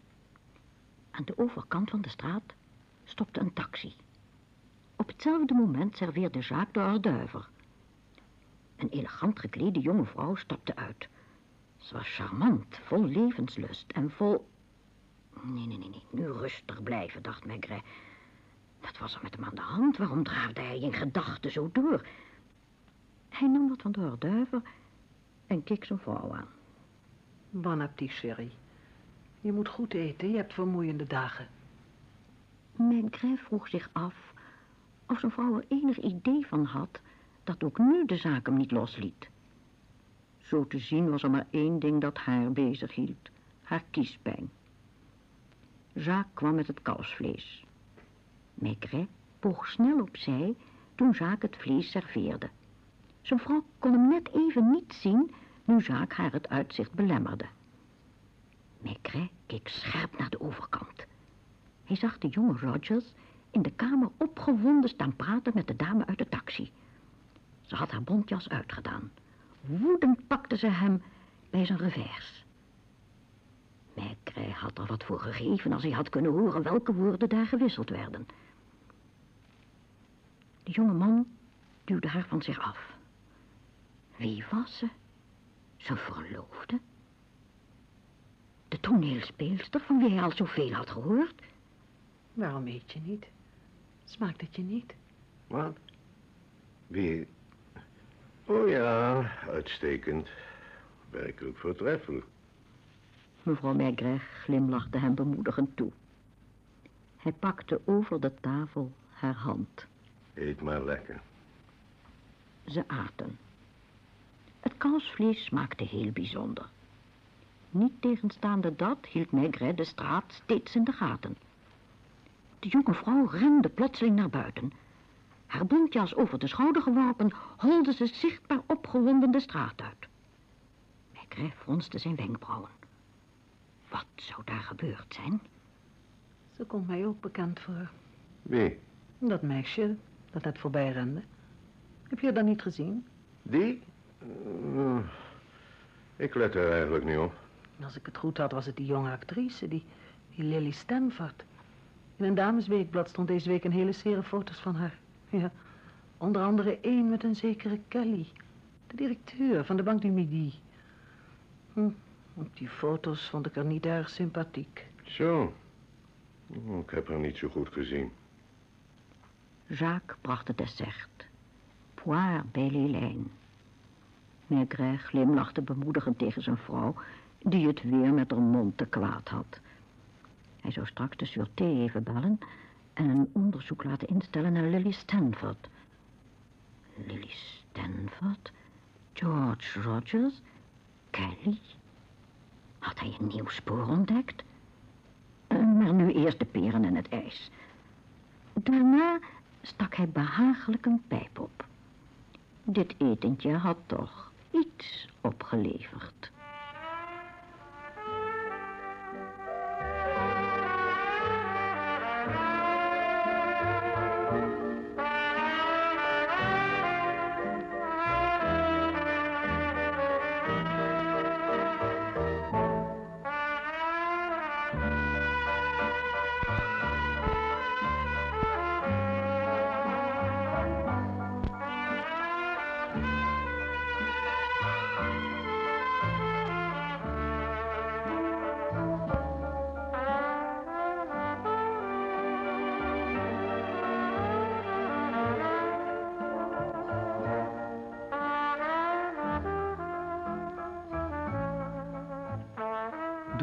Aan de overkant van de straat stopte een taxi. Op hetzelfde moment serveerde Jacques de hors d'oeuvre. Een elegant geklede jonge vrouw stapte uit. Ze was charmant, vol levenslust en vol... Nee, nee, nee, nee, nu rustig blijven, dacht Maigret. Wat was er met hem aan de hand? Waarom draafde hij in gedachten zo door? Hij nam wat van de hors d'oeuvre en keek zijn vrouw aan. Bon appétit, chérie. Je moet goed eten, je hebt vermoeiende dagen. Maigret vroeg zich af of zijn vrouw er enig idee van had dat ook nu de zaak hem niet losliet. Zo te zien was er maar één ding dat haar bezig hield, haar kiespijn. Jacques kwam met het kalfsvlees. Maigret boog snel opzij toen Jacques het vlees serveerde. Zijn vrouw kon hem net even niet zien nu Jacques haar het uitzicht belemmerde. Maigret keek scherp naar de overkant. Hij zag de jonge Rogers in de kamer opgewonden staan praten met de dame uit de taxi. Ze had haar bontjas uitgedaan. Woedend pakte ze hem bij zijn revers. Maigret had er wat voor gegeven als hij had kunnen horen welke woorden daar gewisseld werden. De jonge man duwde haar van zich af. Wie was ze? Zijn verloofde? De toneelspeelster van wie hij al zoveel had gehoord? Waarom eet je niet? Smaakt het je niet? Wat? Wie? Oh ja, uitstekend. Werkelijk voortreffelijk. Mevrouw Maigret glimlachte hem bemoedigend toe. Hij pakte over de tafel haar hand. Eet maar lekker. Ze aten. Het kalfsvlees smaakte heel bijzonder. Niet tegenstaande dat hield Maigret de straat steeds in de gaten. De jonge vrouw rende plotseling naar buiten. Haar bontjas over de schouder geworpen, holde ze zichtbaar opgewonden de straat uit. Maigret fronste zijn wenkbrauwen. Wat zou daar gebeurd zijn? Ze komt mij ook bekend voor. Wie? Dat meisje dat net voorbij rende. Heb je dat niet gezien? Die? Uh, ik let er eigenlijk niet op. Als ik het goed had, was het die jonge actrice, die, die Lily Stanford. In een damesweekblad stond deze week een hele serie foto's van haar. Ja, onder andere één met een zekere Kelly, de directeur van de Banque du Midi. Hm, op die foto's vond ik haar niet erg sympathiek. Zo. Ik heb haar niet zo goed gezien. Jacques bracht het dessert. Poire Belle-Hélène. Maigret glimlachte bemoedigend tegen zijn vrouw, die het weer met haar mond te kwaad had. Hij zou straks de sûreté even bellen en een onderzoek laten instellen naar Lily Stanford. Lily Stanford? George Rogers? Kelly? Had hij een nieuw spoor ontdekt? Maar nu eerst de peren en het ijs. Daarna stak hij behagelijk een pijp op. Dit etentje had toch iets opgeleverd.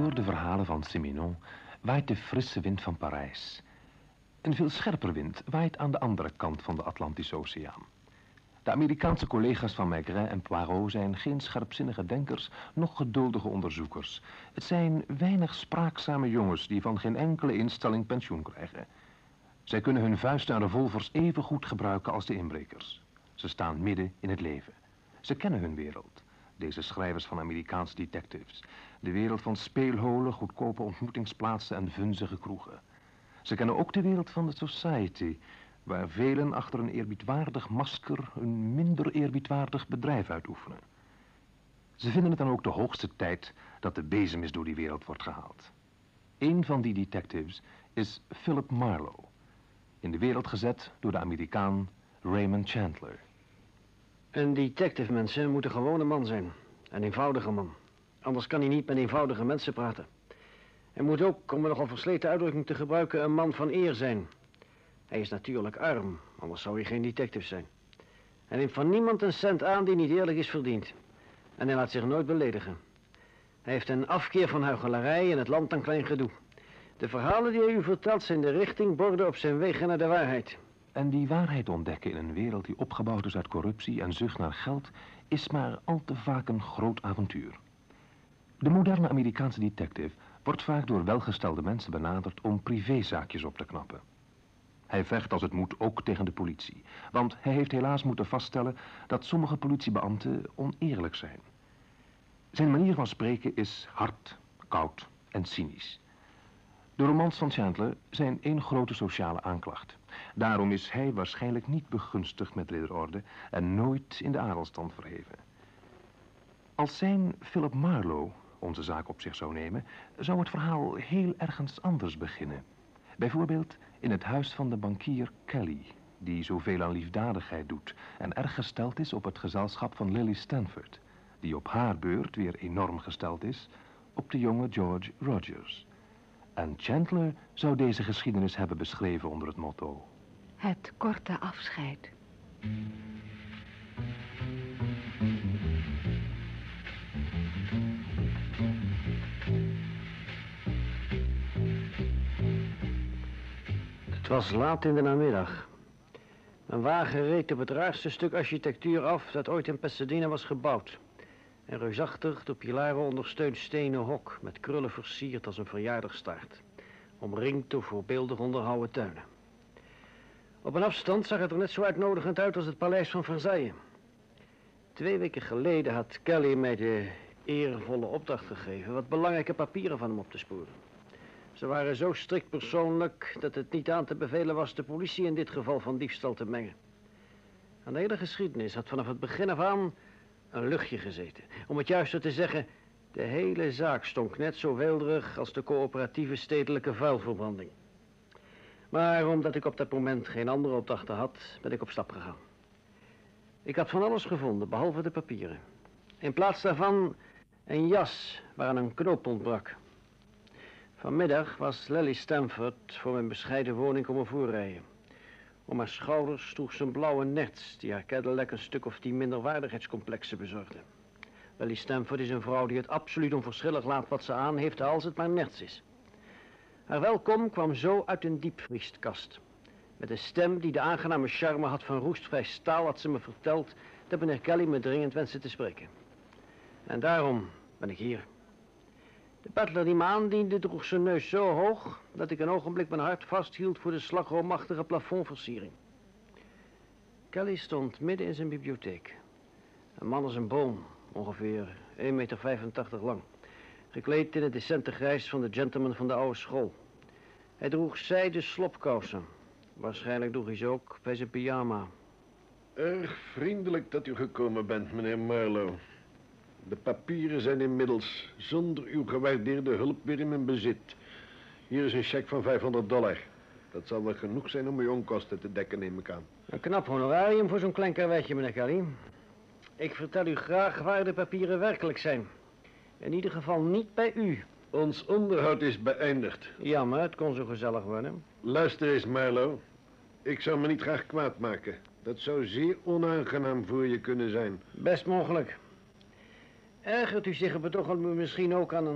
Door de verhalen van Simenon waait de frisse wind van Parijs. Een veel scherper wind waait aan de andere kant van de Atlantische Oceaan. De Amerikaanse collega's van Maigret en Poirot zijn geen scherpzinnige denkers, noch geduldige onderzoekers. Het zijn weinig spraakzame jongens die van geen enkele instelling pensioen krijgen. Zij kunnen hun vuisten en revolvers even goed gebruiken als de inbrekers. Ze staan midden in het leven. Ze kennen hun wereld, deze schrijvers van Amerikaanse detectives. De wereld van speelholen, goedkope ontmoetingsplaatsen en vunzige kroegen. Ze kennen ook de wereld van de society, waar velen achter een eerbiedwaardig masker een minder eerbiedwaardig bedrijf uitoefenen. Ze vinden het dan ook de hoogste tijd dat de bezemis door die wereld wordt gehaald. Een van die detectives is Philip Marlowe, in de wereld gezet door de Amerikaan Raymond Chandler. Een detective, mensen, moet een gewone man zijn. Een eenvoudige man. Anders kan hij niet met eenvoudige mensen praten. Hij moet ook, om een nogal versleten uitdrukking te gebruiken, een man van eer zijn. Hij is natuurlijk arm, anders zou hij geen detective zijn. Hij neemt van niemand een cent aan die niet eerlijk is verdiend. En hij laat zich nooit beledigen. Hij heeft een afkeer van huichelarij en het land aan klein gedoe. De verhalen die hij u vertelt zijn de richtingborden op zijn wegen naar de waarheid. En die waarheid ontdekken in een wereld die opgebouwd is uit corruptie en zucht naar geld, is maar al te vaak een groot avontuur. De moderne Amerikaanse detective wordt vaak door welgestelde mensen benaderd om privézaakjes op te knappen. Hij vecht als het moet ook tegen de politie, want hij heeft helaas moeten vaststellen dat sommige politiebeambten oneerlijk zijn. Zijn manier van spreken is hard, koud en cynisch. De romans van Chandler zijn één grote sociale aanklacht. Daarom is hij waarschijnlijk niet begunstigd met ridderorde en nooit in de adelstand verheven. Als zijn Philip Marlowe onze zaak op zich zou nemen, zou het verhaal heel ergens anders beginnen. Bijvoorbeeld in het huis van de bankier Kelly, die zoveel aan liefdadigheid doet en erg gesteld is op het gezelschap van Lily Stanford, die op haar beurt weer enorm gesteld is op de jonge George Rogers. En Chandler zou deze geschiedenis hebben beschreven onder het motto: Het korte afscheid. Het was laat in de namiddag. Een wagen reed op het raarste stuk architectuur af dat ooit in Pasadena was gebouwd. Een reusachtig, door pilaren ondersteund stenen hok met krullen versierd als een verjaardagstaart, omringd door voorbeeldig onderhouden tuinen. Op een afstand zag het er net zo uitnodigend uit als het paleis van Versailles. Twee weken geleden had Kelly mij de eervolle opdracht gegeven wat belangrijke papieren van hem op te sporen. Ze waren zo strikt persoonlijk dat het niet aan te bevelen was de politie in dit geval van diefstal te mengen. Aan de hele geschiedenis had vanaf het begin af aan een luchtje gezeten. Om het juister te zeggen, de hele zaak stonk net zo weelderig als de coöperatieve stedelijke vuilverbranding. Maar omdat ik op dat moment geen andere opdrachten had, ben ik op stap gegaan. Ik had van alles gevonden, behalve de papieren. In plaats daarvan een jas waaraan een knoop ontbrak. Vanmiddag was Lily Stanford voor mijn bescheiden woning komen voorrijden. Om haar schouders droeg ze een blauwe nerts die haar Cadillac een stuk of tien minderwaardigheidscomplexen bezorgde. Lily Stanford is een vrouw die het absoluut onverschillig laat wat ze aan heeft als het maar nerts is. Haar welkom kwam zo uit een diepvrieskast. Met een stem die de aangename charme had van roestvrij staal had ze me verteld dat meneer Kelly me dringend wenste te spreken. En daarom ben ik hier. De butler die me aandiende droeg zijn neus zo hoog dat ik een ogenblik mijn hart vasthield voor de slagroomachtige plafondversiering. Kelly stond midden in zijn bibliotheek. Een man als een boom, ongeveer één meter vijfentachtig lang. Gekleed in het decente grijs van de gentleman van de oude school. Hij droeg zijden slopkousen. Waarschijnlijk droeg hij ze ook bij zijn pyjama. Erg vriendelijk dat u gekomen bent, meneer Marlowe. De papieren zijn inmiddels zonder uw gewaardeerde hulp weer in mijn bezit. Hier is een cheque van vijfhonderd dollar. Dat zal wel genoeg zijn om uw onkosten te dekken, neem ik aan. Een knap honorarium voor zo'n klein karwetje, meneer Kelly. Ik vertel u graag waar de papieren werkelijk zijn. In ieder geval niet bij u. Ons onderhoud is beëindigd. Jammer, het kon zo gezellig worden. Luister eens, Marlowe. Ik zou me niet graag kwaad maken. Dat zou zeer onaangenaam voor je kunnen zijn. Best mogelijk. Ergert u zich op het ogenblik misschien ook aan een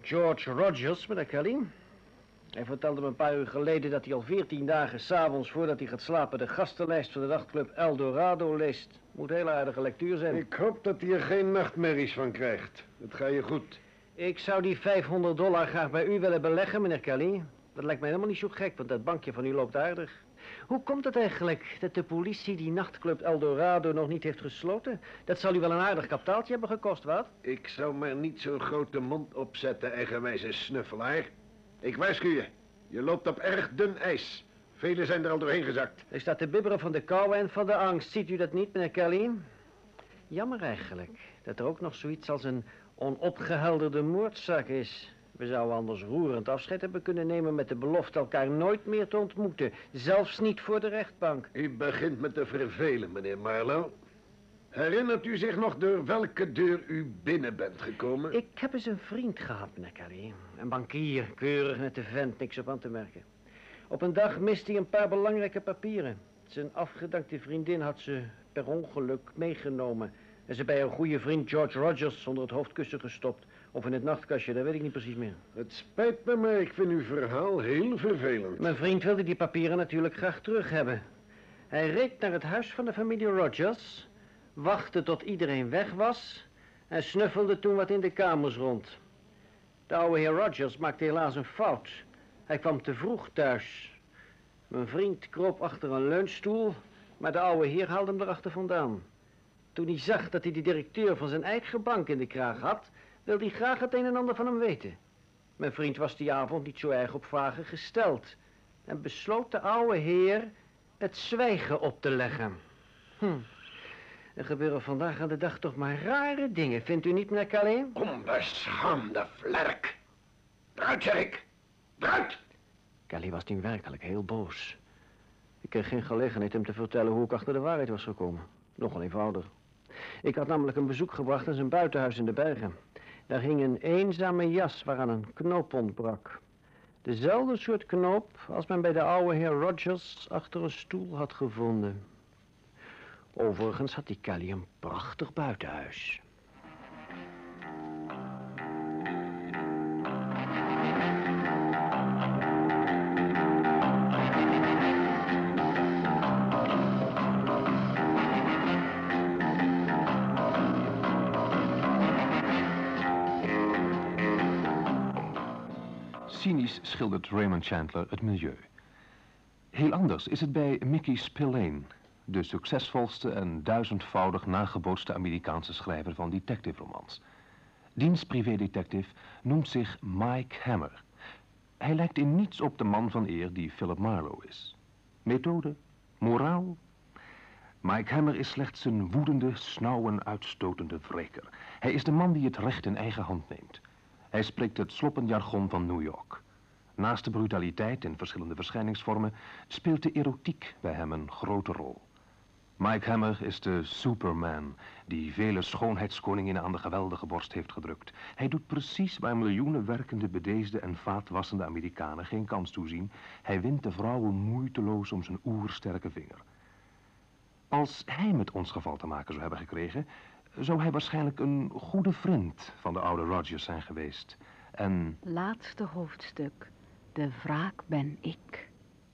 George Rogers, meneer Kelly. Hij vertelde me een paar uur geleden dat hij al veertien dagen s'avonds voordat hij gaat slapen de gastenlijst van de nachtclub El Dorado leest. Moet een hele aardige lectuur zijn. Ik hoop dat hij er geen nachtmerries van krijgt. Het gaat je goed. Ik zou die vijfhonderd dollar graag bij u willen beleggen, meneer Kelly. Dat lijkt mij helemaal niet zo gek, want dat bankje van u loopt aardig. Hoe komt het eigenlijk dat de politie die nachtclub El Dorado nog niet heeft gesloten? Dat zal u wel een aardig kapitaaltje hebben gekost, wat? Ik zou maar niet zo'n grote mond opzetten, eigenwijze snuffelaar. Ik waarschuw je. Je loopt op erg dun ijs. Velen zijn er al doorheen gezakt. Hij staat te bibberen van de kou en van de angst. Ziet u dat niet, meneer Kelly? Jammer eigenlijk dat er ook nog zoiets als een onopgehelderde moordzaak is. We zouden anders roerend afscheid hebben kunnen nemen met de belofte elkaar nooit meer te ontmoeten. Zelfs niet voor de rechtbank. U begint me te vervelen, meneer Marlowe. Herinnert u zich nog door welke deur u binnen bent gekomen? Ik heb eens een vriend gehad, meneer Kelly. Een bankier, keurig met de vent, niks op aan te merken. Op een dag miste hij een paar belangrijke papieren. Zijn afgedankte vriendin had ze per ongeluk meegenomen en ze bij een goede vriend George Rogers onder het hoofdkussen gestopt. Of in het nachtkastje, dat weet ik niet precies meer. Het spijt me, maar ik vind uw verhaal heel vervelend. Mijn vriend wilde die papieren natuurlijk graag terug hebben. Hij reed naar het huis van de familie Rogers, wachtte tot iedereen weg was en snuffelde toen wat in de kamers rond. De oude heer Rogers maakte helaas een fout. Hij kwam te vroeg thuis. Mijn vriend kroop achter een leunstoel, maar de oude heer haalde hem erachter vandaan. Toen hij zag dat hij de directeur van zijn eigen bank in de kraag had, wilde hij graag het een en ander van hem weten. Mijn vriend was die avond niet zo erg op vragen gesteld en besloot de oude heer het zwijgen op te leggen. Hm. Er gebeuren vandaag aan de dag toch maar rare dingen, vindt u niet, meneer Kelly? Onbeschaamde vlerk. Eruit, zeg ik. Eruit! Kelly was nu werkelijk heel boos. Ik kreeg geen gelegenheid hem te vertellen hoe ik achter de waarheid was gekomen. Nogal eenvoudig. Ik had namelijk een bezoek gebracht aan zijn buitenhuis in de bergen. Daar hing een eenzame jas waaraan een knoop ontbrak. Dezelfde soort knoop als men bij de oude heer Rogers achter een stoel had gevonden. Overigens had die Kelly een prachtig buitenhuis. Cynisch schildert Raymond Chandler het milieu. Heel anders is het bij Mickey Spillane, de succesvolste en duizendvoudig nagebootste Amerikaanse schrijver van detective-romans. Diens privédetective noemt zich Mike Hammer. Hij lijkt in niets op de man van eer die Philip Marlowe is. Methode? Moraal? Mike Hammer is slechts een woedende, snauwen uitstotende wreker. Hij is de man die het recht in eigen hand neemt. Hij spreekt het sloppenjargon van New York. Naast de brutaliteit in verschillende verschijningsvormen speelt de erotiek bij hem een grote rol. Mike Hammer is de Superman die vele schoonheidskoninginnen aan de geweldige borst heeft gedrukt. Hij doet precies waar miljoenen werkende, bedeesde en vaatwassende Amerikanen geen kans toezien. Hij wint de vrouwen moeiteloos om zijn oersterke vinger. Als hij met ons geval te maken zou hebben gekregen, zou hij waarschijnlijk een goede vriend van de oude Rogers zijn geweest. En... Laatste hoofdstuk. De wraak ben ik.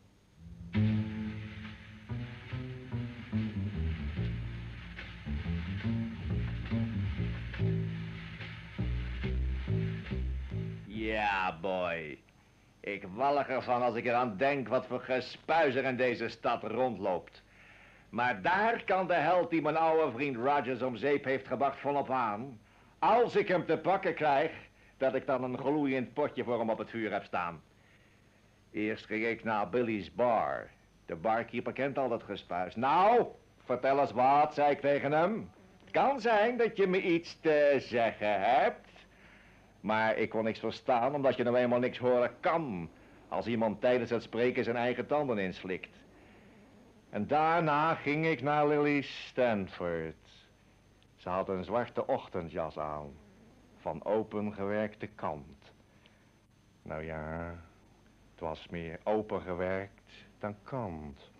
Ja, boy. Ik wallig ervan als ik eraan denk wat voor gespuis er in deze stad rondloopt. Maar daar kan de held die mijn oude vriend Rogers om zeep heeft gebracht volop aan. Als ik hem te pakken krijg, dat ik dan een gloeiend potje voor hem op het vuur heb staan. Eerst ging ik naar Billy's bar. De barkeeper kent al dat gespuis. Nou, vertel eens wat, zei ik tegen hem. Het kan zijn dat je me iets te zeggen hebt. Maar ik kon niks verstaan, omdat je nou eenmaal niks horen kan. Als iemand tijdens het spreken zijn eigen tanden inslikt. En daarna ging ik naar Lily Stanford. Ze had een zwarte ochtendjas aan. Van opengewerkte kant. Nou ja, het was meer opengewerkt dan kant.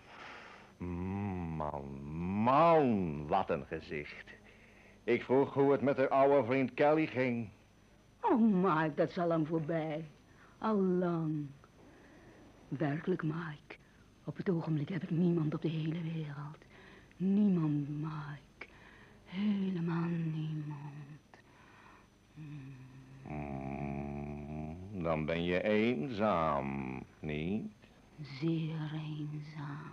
Man, man, wat een gezicht. Ik vroeg hoe het met haar oude vriend Kelly ging. Oh, Mike, dat is al lang voorbij. Al lang. Werkelijk, Mike. Op het ogenblik heb ik niemand op de hele wereld. Niemand, Mike. Helemaal niemand. Hmm, dan ben je eenzaam, niet? Zeer eenzaam.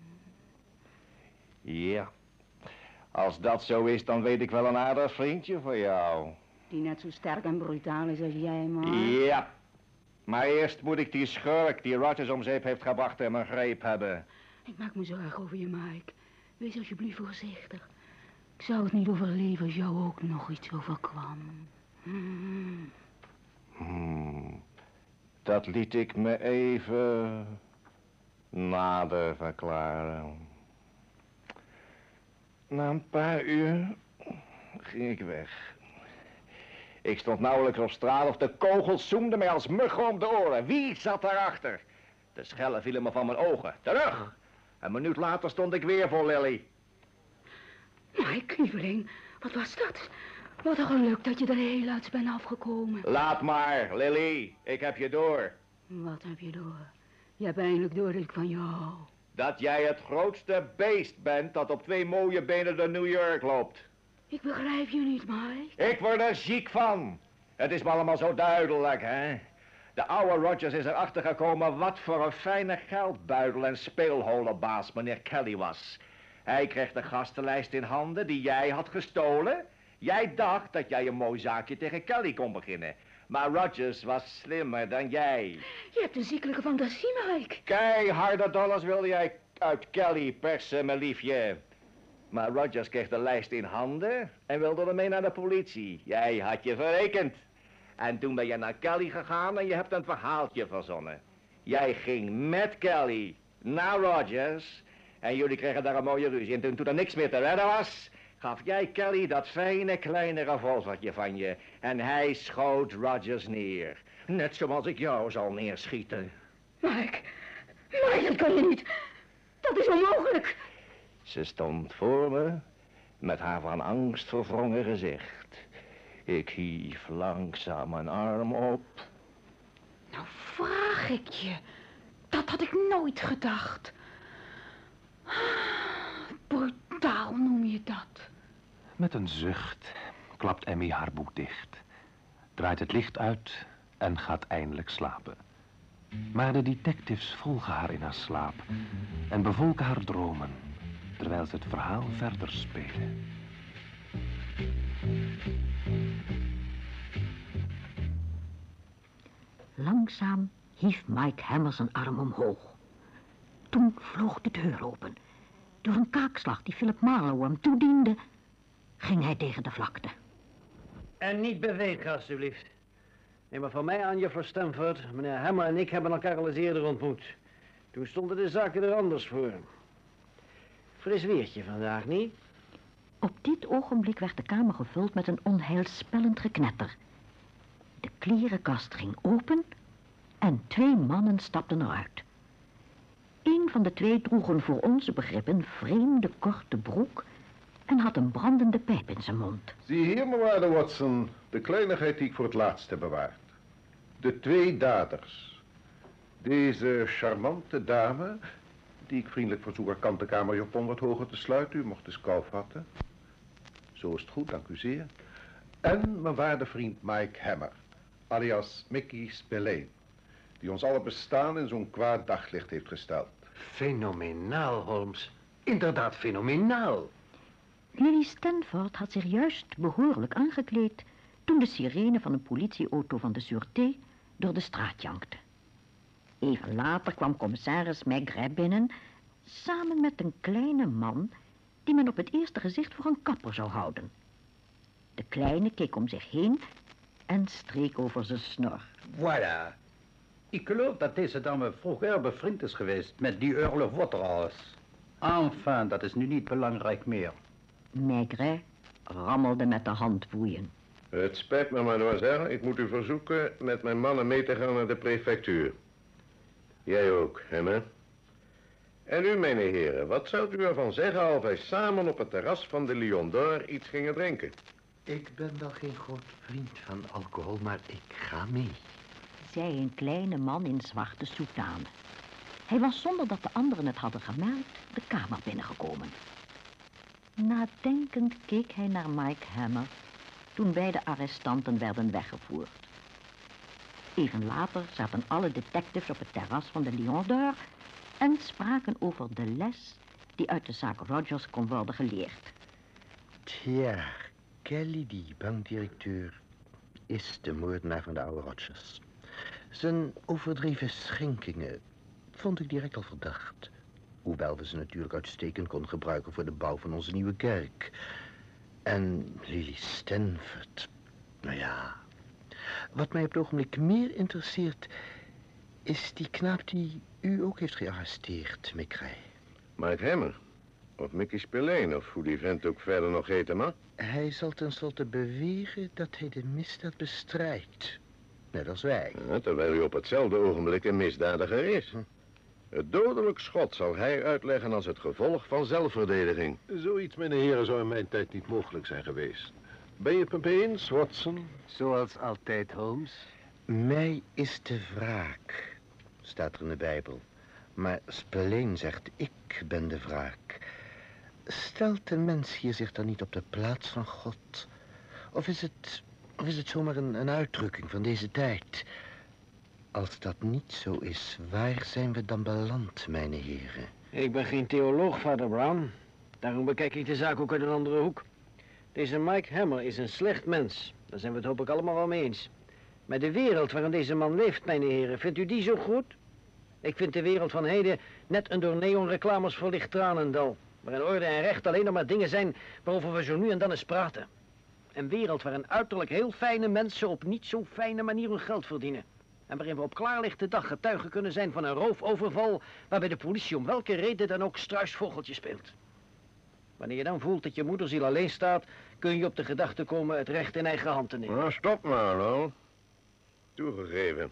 Ja. Als dat zo is, dan weet ik wel een aardig vriendje voor jou. Die net zo sterk en brutaal is als jij, Mike. Ja. Maar eerst moet ik die schurk die Rogers om zeep heeft gebracht in mijn greep hebben. Ik maak me zorgen over je, Mike. Wees alsjeblieft voorzichtig. Ik zou het niet overleven als jou ook nog iets overkwam. Hmm. Hmm. Dat liet ik me even nader verklaren. Na een paar uur ging ik weg. Ik stond nauwelijks op straat of de kogels zoemden mij als muggen om de oren. Wie zat daarachter? De schellen vielen me van mijn ogen. Terug! Een minuut later stond ik weer voor Lily. Mike, lieveling, wat was dat? Wat een geluk dat je er heel uit bent afgekomen. Laat maar, Lily. Ik heb je door. Wat heb je door? Je hebt eindelijk door dat ik van jou hou. Dat jij het grootste beest bent dat op twee mooie benen door New York loopt. Ik begrijp je niet, Mike. Ik word er ziek van. Het is me allemaal zo duidelijk, hè. De oude Rogers is erachter gekomen wat voor een fijne geldbuidel en speelholenbaas meneer Kelly was. Hij kreeg de gastenlijst in handen die jij had gestolen. Jij dacht dat jij een mooi zaakje tegen Kelly kon beginnen. Maar Rogers was slimmer dan jij. Je hebt een ziekelijke fantasie, Mike. Keiharde dollars wilde jij uit Kelly persen, mijn liefje. Maar Rogers kreeg de lijst in handen en wilde ermee naar de politie. Jij had je verrekend. En toen ben je naar Kelly gegaan en je hebt een verhaaltje verzonnen. Jij ging met Kelly naar Rogers en jullie kregen daar een mooie ruzie. En toen, toen er niks meer te redden was, gaf jij Kelly dat fijne kleine revolvertje van je. En hij schoot Rogers neer. Net zoals ik jou zal neerschieten. Mike, Mike, dat kan je niet. Dat is onmogelijk. Ze stond voor me met haar van angst verwrongen gezicht. Ik hief langzaam mijn arm op. Nou, vraag ik je. Dat had ik nooit gedacht. Brutaal noem je dat. Met een zucht klapt Emmy haar boek dicht, draait het licht uit en gaat eindelijk slapen. Maar de detectives volgen haar in haar slaap en bevolken haar dromen, terwijl ze het verhaal verder spelen. Langzaam hief Mike Hammer zijn arm omhoog. Toen vloog de deur open. Door een kaakslag die Philip Marlowe hem toediende, ging hij tegen de vlakte. En niet bewegen, alstublieft. Neem maar van mij aan, juffrouw Stamford. Meneer Hammer en ik hebben elkaar al eens eerder ontmoet. Toen stonden de zaken er anders voor. Fris weertje vandaag, niet? Op dit ogenblik werd de kamer gevuld met een onheilspellend geknetter. De klerenkast ging open en twee mannen stapten eruit. Een van de twee droeg een voor onze begrippen vreemde korte broek en had een brandende pijp in zijn mond. Zie hier, mevrouw Watson, de kleinigheid die ik voor het laatst heb bewaard. De twee daders. Deze charmante dame, die ik vriendelijk verzoek haar kantenkamerjapon wat hoger te sluiten. U mocht eens kou vatten. Zo is het goed, dank u zeer. En mijn waarde vriend Mike Hammer, alias Mickey Spillane, die ons alle bestaan in zo'n kwaad daglicht heeft gesteld. Fenomenaal, Holmes. Inderdaad fenomenaal. Lily Stanford had zich juist behoorlijk aangekleed toen de sirene van een politieauto van de Sûreté door de straat jankte. Even later kwam commissaris Maigret binnen, samen met een kleine man die men op het eerste gezicht voor een kapper zou houden. De kleine keek om zich heen en streek over zijn snor. Voilà. Ik geloof dat deze dame vroeger bevriend is geweest met die Earl Waterhouse. Enfin, dat is nu niet belangrijk meer. Maigret rammelde met de handboeien. Het spijt me, mademoiselle. Ik moet u verzoeken met mijn mannen mee te gaan naar de prefectuur. Jij ook, Hammer. En u, mijn heren, wat zou u ervan zeggen als wij samen op het terras van de Lion d'Or iets gingen drinken? Ik ben wel geen groot vriend van alcohol, maar ik ga mee. Zei een kleine man in zwarte soutane. Hij was zonder dat de anderen het hadden gemerkt de kamer binnengekomen. Nadenkend keek hij naar Mike Hammer toen beide arrestanten werden weggevoerd. Even later zaten alle detectives op het terras van de Lion d'Or en spraken over de les die uit de zaak Rogers kon worden geleerd. Tja, Kelly, die bankdirecteur, is de moordenaar van de oude Rogers. Zijn overdreven schenkingen vond ik direct al verdacht. Hoewel we ze natuurlijk uitstekend konden gebruiken voor de bouw van onze nieuwe kerk. En Lily Stanford, nou ja. Wat mij op het ogenblik meer interesseert is die knaap die u ook heeft gearresteerd, Mickey. Mike Hammer? Of Mickey Spillane, of hoe die vent ook verder nog heette, man? Hij zal tenslotte beweren dat hij de misdaad bestrijdt. Net als wij. Ja, terwijl u op hetzelfde ogenblik een misdadiger is. Hm. Het dodelijk schot zal hij uitleggen als het gevolg van zelfverdediging. Zoiets, mijn heren, zou in mijn tijd niet mogelijk zijn geweest. Ben je het met me eens, Watson? Zoals altijd, Holmes. Mij is de wraak, staat er in de Bijbel. Maar Spillane zegt, ik ben de wraak. Stelt de mens hier zich dan niet op de plaats van God? Of is het, of is het zomaar een, een uitdrukking van deze tijd? Als dat niet zo is, waar zijn we dan beland, mijn heren? Ik ben geen theoloog, vader Brown. Daarom bekijk ik de zaak ook uit een andere hoek. Deze Mike Hammer is een slecht mens. Daar zijn we het hoop ik allemaal wel mee eens. Maar de wereld waarin deze man leeft, mijn heren, vindt u die zo goed? Ik vind de wereld van heden net een door neonreclames verlicht tranendal. Waarin orde en recht alleen nog maar dingen zijn waarover we zo nu en dan eens praten. Een wereld waarin uiterlijk heel fijne mensen op niet zo fijne manier hun geld verdienen. En waarin we op klaarlichte dag getuigen kunnen zijn van een roofoverval waarbij de politie om welke reden dan ook struisvogeltje speelt. Wanneer je dan voelt dat je moederziel alleen staat, kun je op de gedachte komen het recht in eigen hand te nemen. Nou, stop maar, nou. Toegegeven.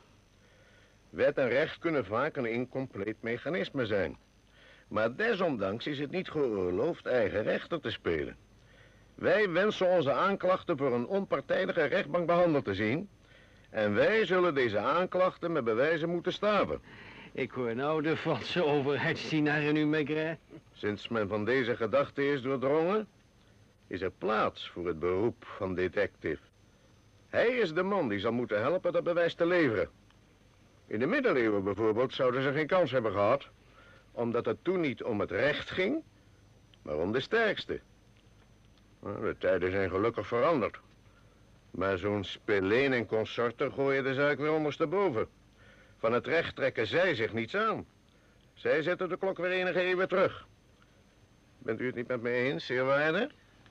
Wet en recht kunnen vaak een incompleet mechanisme zijn. Maar desondanks is het niet geoorloofd eigen rechter te spelen. Wij wensen onze aanklachten voor een onpartijdige rechtbank behandeld te zien. En wij zullen deze aanklachten met bewijzen moeten staven. Ik hoor nou de Franse overheidsdienaar in u, Maigret. Sinds men van deze gedachte is doordrongen, is er plaats voor het beroep van detective. Hij is de man die zal moeten helpen dat bewijs te leveren. In de middeleeuwen bijvoorbeeld zouden ze geen kans hebben gehad, omdat het toen niet om het recht ging, maar om de sterkste. Nou, de tijden zijn gelukkig veranderd. Maar zo'n Spillane en consorten gooien de zaak weer ondersteboven. Van het recht trekken zij zich niets aan. Zij zetten de klok weer enige eeuwen terug. Bent u het niet met me eens, heer Waarde?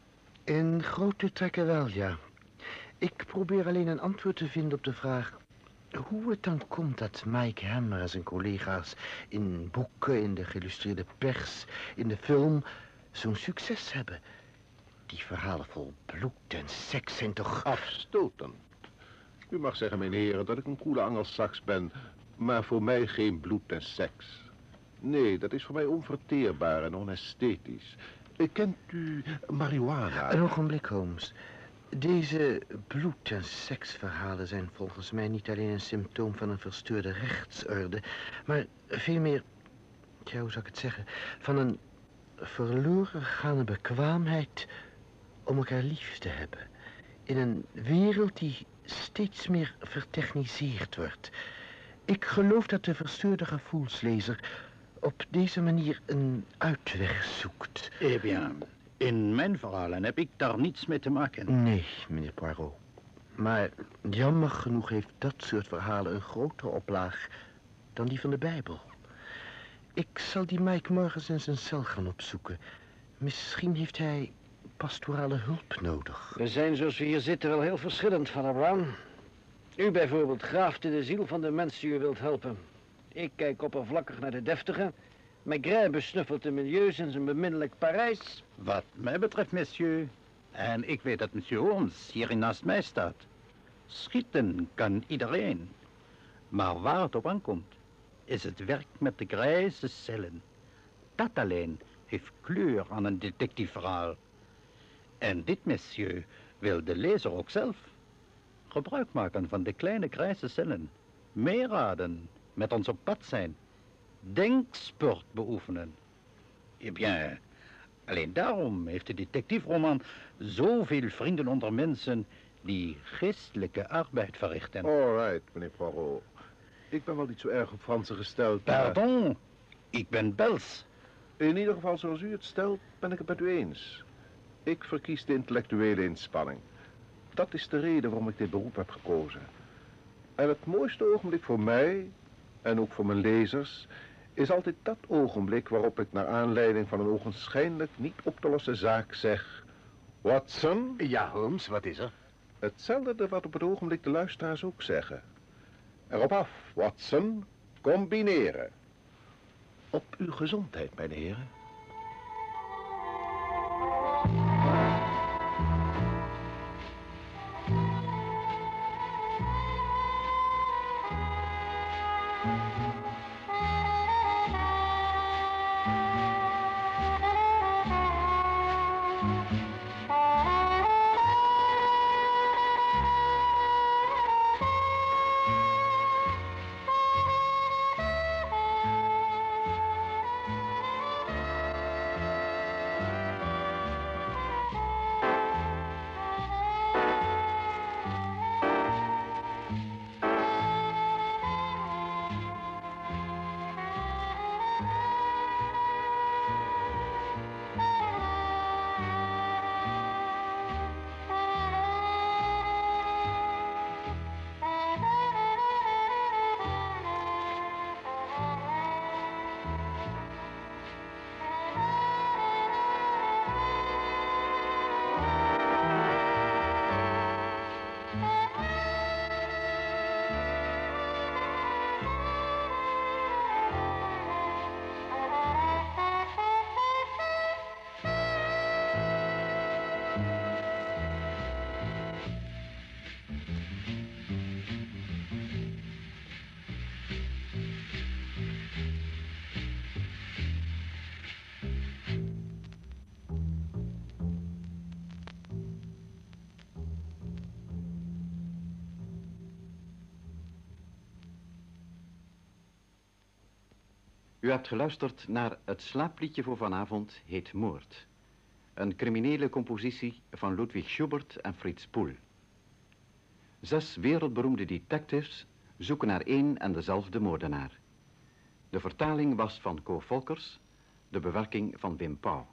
In grote trekken wel, ja. Ik probeer alleen een antwoord te vinden op de vraag hoe het dan komt dat Mike Hammer en zijn collega's in boeken, in de geïllustreerde pers, in de film zo'n succes hebben. Die verhalen vol bloed en seks zijn toch afstotend. U mag zeggen, mijn heren, dat ik een koele angelsaks ben, maar voor mij geen bloed en seks. Nee, dat is voor mij onverteerbaar en onesthetisch. Kent u marihuana? Een ogenblik, Holmes. Deze bloed- en seksverhalen zijn volgens mij niet alleen een symptoom van een verstoorde rechtsorde, maar veel meer, ja, hoe zou ik het zeggen, van een verloren gaande bekwaamheid om elkaar lief te hebben. In een wereld die steeds meer vertechniseerd wordt. Ik geloof dat de verstoorde gevoelslezer op deze manier een uitweg zoekt. Eh bien, in mijn verhalen heb ik daar niets mee te maken. Nee, meneer Poirot. Maar jammer genoeg heeft dat soort verhalen een grotere oplaag dan die van de Bijbel. Ik zal die Mike morgens in zijn cel gaan opzoeken. Misschien heeft hij pastorale hulp nodig. We zijn zoals we hier zitten wel heel verschillend, vader Brown. U bijvoorbeeld graaft in de ziel van de mensen die u wilt helpen. Ik kijk oppervlakkig naar de deftige. Maigret besnuffelt de milieus in zijn beminnelijk Parijs. Wat mij betreft, monsieur, en ik weet dat monsieur Holmes hier naast mij staat. Schieten kan iedereen. Maar waar het op aankomt, is het werk met de grijze cellen. Dat alleen heeft kleur aan een detectiveverhaal. En dit, monsieur, wil de lezer ook zelf gebruik maken van de kleine grijze cellen, meeraden, met ons op pad zijn, denkspurt beoefenen. Eh bien, alleen daarom heeft de detectiveroman zoveel vrienden onder mensen die geestelijke arbeid verrichten. All right, meneer Poirot. Ik ben wel niet zo erg op Fransen gesteld. maar- Pardon, ik ben Bels. In ieder geval, zoals u het stelt, ben ik het met u eens. Ik verkies de intellectuele inspanning. Dat is de reden waarom ik dit beroep heb gekozen. En het mooiste ogenblik voor mij, en ook voor mijn lezers, is altijd dat ogenblik waarop ik naar aanleiding van een ogenschijnlijk niet op te lossen zaak zeg: Watson? Ja, Holmes, wat is er? Hetzelfde wat op het ogenblik de luisteraars ook zeggen. Erop af, Watson, combineren. Op uw gezondheid, mijn heren. U hebt geluisterd naar Het slaapliedje voor vanavond heet Moord. Een criminele compositie van Ludwig Schubert en Fritz Pohl. Zes wereldberoemde detectives zoeken naar één en dezelfde moordenaar. De vertaling was van Co Volkers, de bewerking van Wim Pauw.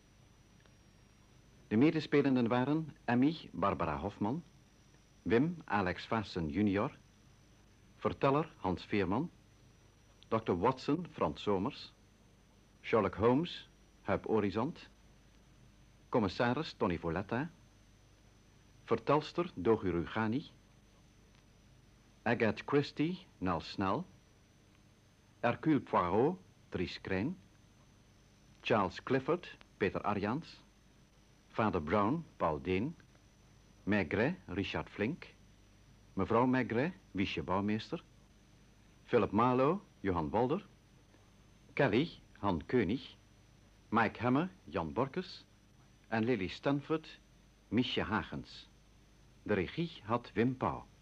De medespelenden waren Emmy Barbara Hofman, Wim Alex Vaassen junior, verteller Hans Veerman, dokter Watson Frans Somers, Sherlock Holmes Huip Orizont, commissaris Tony Voletta, vertelster Dogu Rugani, Agatha Christie Nel Snel, Hercule Poirot Dries Krijn, Charles Clifford Peter Arjans, vader Brown Paul Deen, Maigret Richard Flink, mevrouw Maigret Wiesje Bouwmeester, Philip Marlowe Johan Wolder, Kelly Han König, Mike Hammer Jan Borkes en Lily Stanford Miesje Hagens. De regie had Wim Pauw.